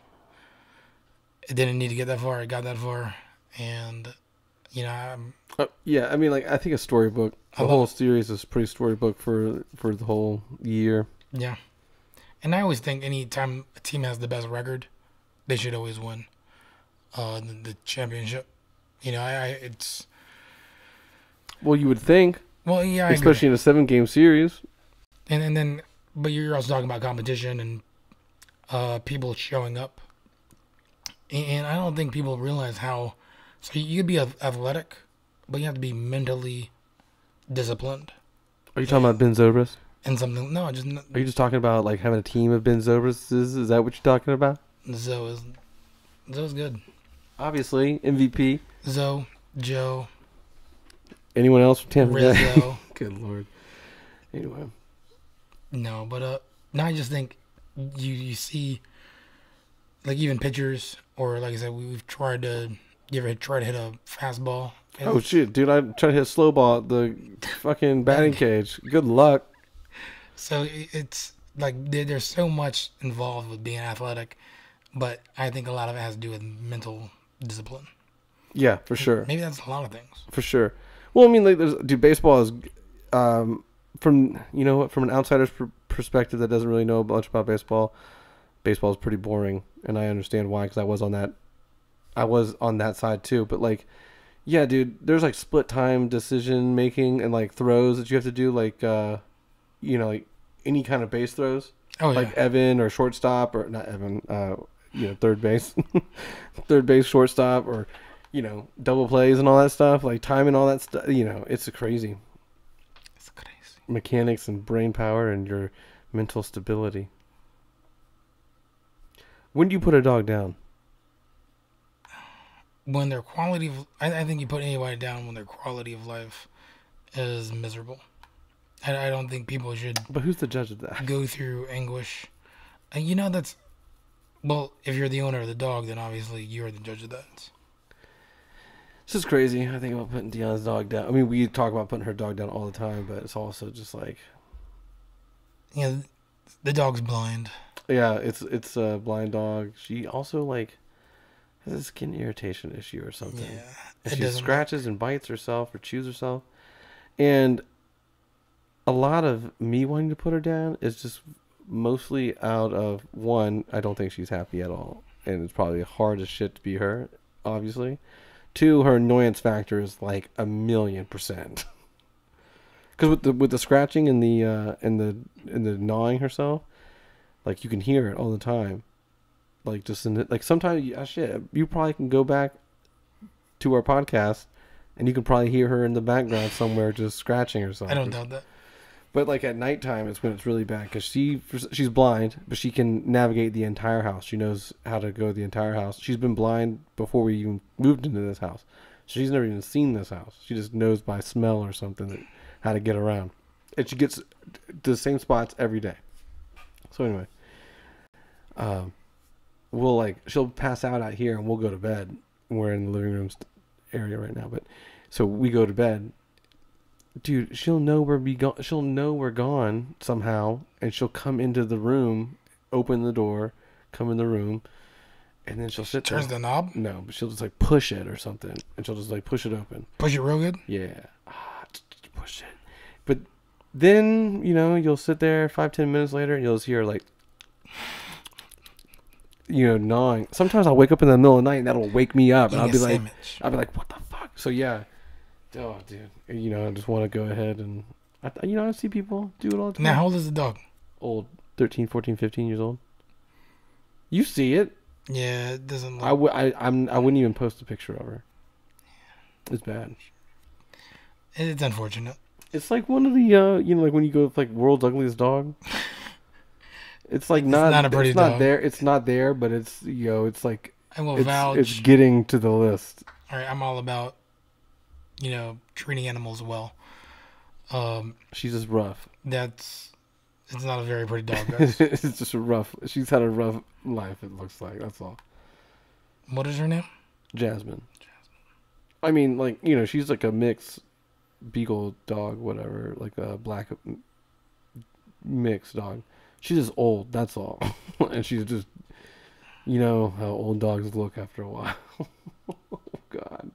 it didn't need to get that far. It got that far, and you know, Yeah, I mean, like, I think a storybook. The whole series is pretty storybook for the whole year. yeah. And I always think any time a team has the best record, they should always win the championship. You know, it's Well, you would think, well, yeah, I especially in a 7-game series. agree. And then, but you're also talking about competition and people showing up, and I don't think people realize how. So you could be athletic, but you have to be mentally disciplined. Are you talking about Ben Zobrist? And something, no, just Are you just talking about like having a team of Ben Zobrists? Is that what you're talking about? Zoe's good. Obviously, MVP. Zoe, Joe, Anyone else from Tampa Bay? Rizzo. Good lord. Anyway, No, but now I just think you see, like, even pitchers, or like I said, we've tried to. You ever try to hit a fastball? oh shit, dude! I tried to hit a slow ball at the fucking batting cage. Good luck. So it's like there's so much involved with being athletic, but I think a lot of it has to do with mental discipline. Yeah, for sure. Maybe that's a lot of things. For sure. Well, I mean, like, baseball is, from an outsider's perspective that doesn't really know much about baseball. Baseball is pretty boring, and I understand why, because I was on that side too. But like, yeah, dude, there's like split time decision making and like throws that you have to do, like, like any kind of base throws, Oh yeah. like Evan or shortstop, or not Evan, third base, third base, shortstop, or double plays and all that stuff, like time and all that stuff. It's crazy. It's crazy. Mechanics and brain power and your mental stability. When do you put a dog down? When their I think you put anybody down when their quality of life is miserable. I don't think people should But who's the judge of that? go through anguish. And you know, that's, well, if you're the owner of the dog, then obviously you're the judge of that. It's just crazy. I think about putting Deonna's dog down. I mean, we talk about putting her dog down all the time, but it's also just like, Yeah, the dog's blind. yeah, it's a blind dog. She also like has a skin irritation issue or something. Yeah, And it she doesn't. scratches and bites herself or chews herself. And a lot of me wanting to put her down is just mostly out of, one, I don't think she's happy at all. And it's probably hard as shit to be her, obviously. Two, her annoyance factor is like 1,000,000%. Because with the scratching and the gnawing herself, like you can hear it all the time. Like just in the, like sometimes shit, you probably can go back to our podcast and you can probably hear her in the background somewhere just scratching herself. I don't doubt that. But like at nighttime, it's when it's really bad because she's blind, but she can navigate the entire house. She knows how to go the entire house. She's been blind before we even moved into this house. She's never even seen this house. She just knows by smell or something how to get around. And she gets to the same spots every day. So anyway, she'll pass out here and we'll go to bed. We're in the living room area right now, but so we go to bed. Dude, she'll know we're gone somehow, and she'll come into the room, open the door, come in the room, and then she'll sit there. Turns the knob? No, but she'll just like push it or something, and she'll just like push it open. Push it real good? Yeah, push it. But then you'll sit there 5-10 minutes later, and you'll just hear like gnawing. Sometimes I'll wake up in the middle of the night, and that'll wake me up, and I'll be like, what the fuck? So yeah. Oh, dude. I just want to go ahead and... I see people do it all the time. Now, how old is the dog? Old. 13, 14, 15 years old. You see it. Yeah, it doesn't look... I wouldn't even post a picture of her. It's bad. It's unfortunate. It's like one of the, like when you go with like World's Ugliest Dog. It's like not a pretty dog. It's not there, but it's, it's like... I will vouch... It's getting to the list. All right, I'm all about... treating animals well. She's just rough. It's not a very pretty dog, guys. It's just rough. She's had a rough life, it looks like. That's all. What is her name? Jasmine. I mean, like, she's like a mixed beagle dog, whatever. Like a black mixed dog. She's just old, that's all. And she's just, how old dogs look after a while. Oh, God.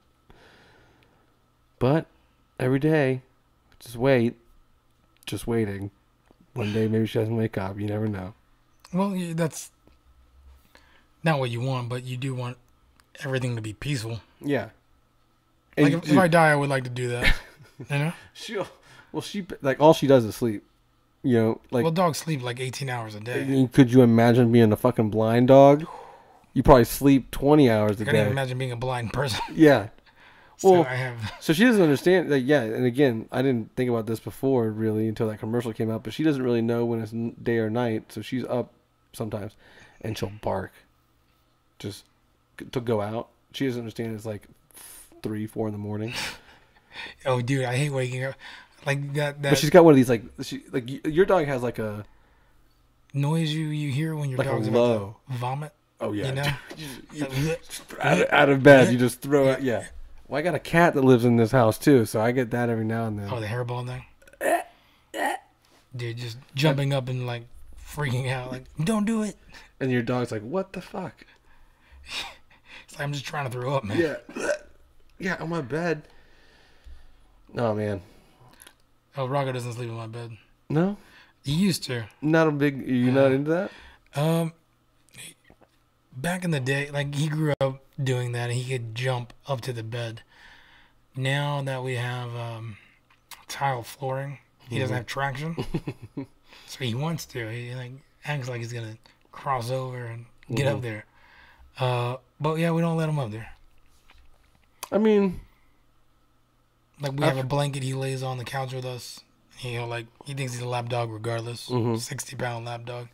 But every day, just waiting. One day maybe she doesn't wake up. You never know. Well, that's not what you want, but you do want everything to be peaceful. Yeah. Like if I die, I would like to do that. She all she does is sleep. Well, dogs sleep like 18 hours a day. Could you imagine being a fucking blind dog? You probably sleep 20 hours a day. I can't imagine being a blind person. Yeah. Well, so she doesn't understand that. Yeah, and again, I didn't think about this before really until that commercial came out. But she doesn't really know when it's day or night, so she's up sometimes, and she'll bark, just to go out. She doesn't understand it's like 3-4 in the morning. Oh, dude, I hate waking up like that. But she's got one of these your dog has like a noise you hear when your like dog's low about to vomit. Oh yeah, out of bed you just throw it. Yeah. Well, I got a cat that lives in this house, too, so I get that every now and then. Oh, the hairball thing? Dude, just jumping up and, like, freaking out. Like, don't do it. And your dog's like, what the fuck? It's like, I'm just trying to throw up, man. Yeah. Yeah, on my bed. Oh, man. Oh, Rocco doesn't sleep in my bed. No? He used to. Not you're not into that? Back in the day, like, he grew up doing that, and he could jump up to the bed. Now that we have tile flooring, he doesn't have traction, so he wants to. He like acts like he's gonna cross over and get up there. But yeah, we don't let him up there. I mean, like we have a blanket he lays on the couch with us. Like he thinks he's a lap dog regardless, 60-pound lap dog.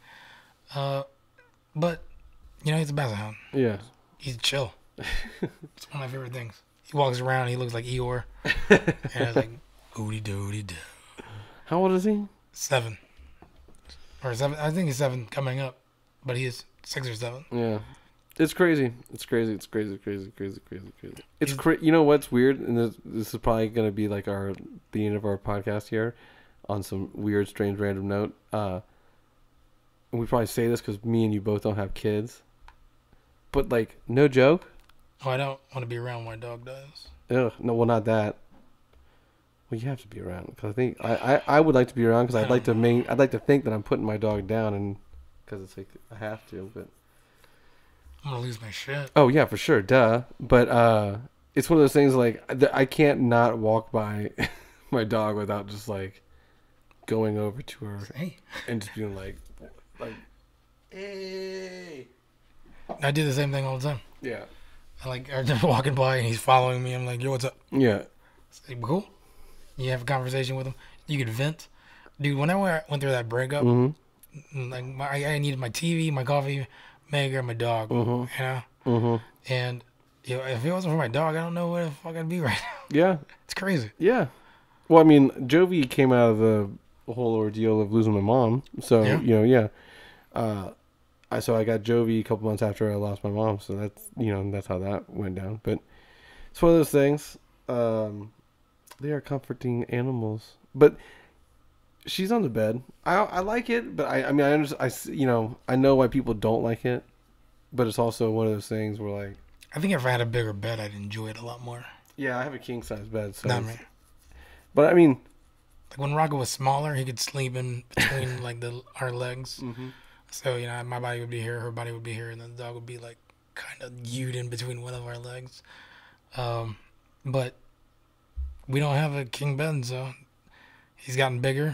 But he's a basset hound. Yeah. He's chill. It's one of my favorite things. He walks around, he looks like Eeyore. And it's like, oodie doodie do. How old is he? 7 or 7. I think he's 7 coming up, but he is 6 or 7. Yeah. It's crazy. It's crazy. It's crazy. It's You know what's weird, and this is probably gonna be like the end of our podcast here, on some weird, strange, random note. And we probably say this because me and you both don't have kids, but like, no joke. Oh, I don't want to be around when my dog does. Ugh, no, well, not that. Well, you have to be around because I think I would like to be around because I'd like to think that I'm putting my dog down, and because it's like I have to, but. I'm gonna lose my shit. Oh yeah, for sure, duh. But it's one of those things like I can't not walk by my dog without just like going over to her and just being like, hey. I do the same thing all the time. Yeah. I'm just walking by and he's following me. I'm like, yo, what's up? Yeah. It's like, cool. You have a conversation with him. You could vent, dude. When I went through that breakup, like I needed my TV, my coffee maker, my dog, you know. And if it wasn't for my dog, I don't know where the fuck I'd be right now. Yeah, it's crazy. Yeah. Well, I mean, Jovi came out of the whole ordeal of losing my mom, so so I got Jovi a couple months after I lost my mom, so that's how that went down. But it's one of those things. They are comforting animals, but she's on the bed. I like it, but I mean I understand. I know why people don't like it, but it's also one of those things where like I think if I had a bigger bed, I'd enjoy it a lot more. Yeah, I have a king size bed, so. Not me. But I mean, like when Rocco was smaller, he could sleep in between like our legs. So my body would be here, her body would be here, and then the dog would be like kind of viewed in between one of our legs. But we don't have a king bed, so he's gotten bigger.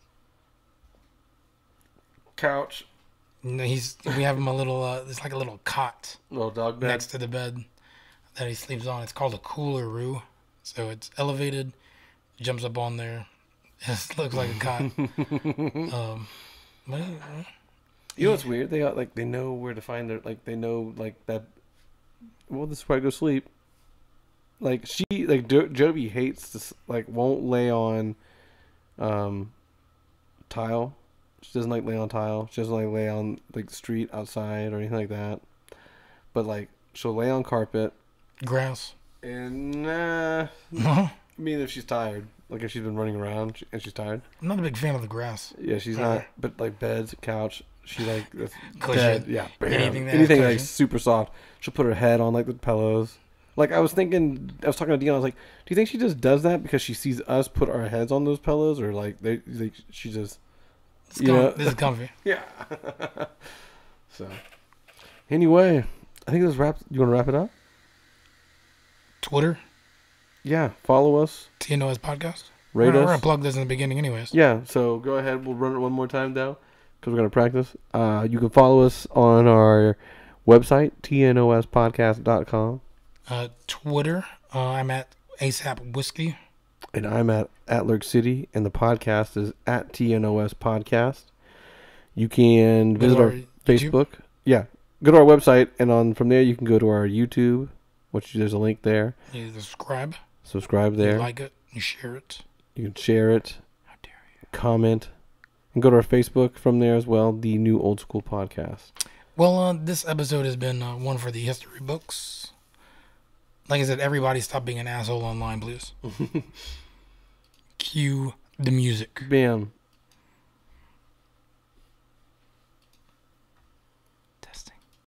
Couch. We have him a little. It's like a little cot. Little dog bed next to the bed that he sleeps on. It's called a cooler-roo. So it's elevated. Jumps up on there. It looks like a cot. But, you know what's weird? They know where to find their they know that. Well, this is where I go sleep. Jovi hates this. Won't lay on, tile. She doesn't lay on tile. She doesn't lay on the street outside or anything like that. But she'll lay on carpet, grass, and I mean if she's tired, if she's been running around and she's tired. I'm not a big fan of the grass. Yeah, she's not. But beds, couch, she cushion. Bed, yeah, anything super soft. She'll put her head on the pillows. I was talking to Dion. I was like, do you think she just does that because she sees us put our heads on those pillows, or she just. This is comfy. Yeah. So, anyway, I think this wraps. You want to wrap it up? Twitter. Yeah, follow us. TNOS podcast. Rate us. We're gonna plug this in the beginning, anyways. Yeah. So go ahead. We'll run it one more time though, because we're gonna practice. You can follow us on our website tnospodcast.com. Twitter. I'm at ASAP Whiskey. And I'm at Lurk City, and the podcast is at TNOS Podcast. You can visit our Facebook. YouTube? Yeah. Go to our website, and from there you can go to our YouTube, which there's a link there. You subscribe. Subscribe there. You like it. You share it. You can share it. How dare you. Comment. And go to our Facebook from there as well, the New Old School Podcast. Well, this episode has been one for the history books. Like I said, everybody stop being an asshole online, please. Cue the music. Bam.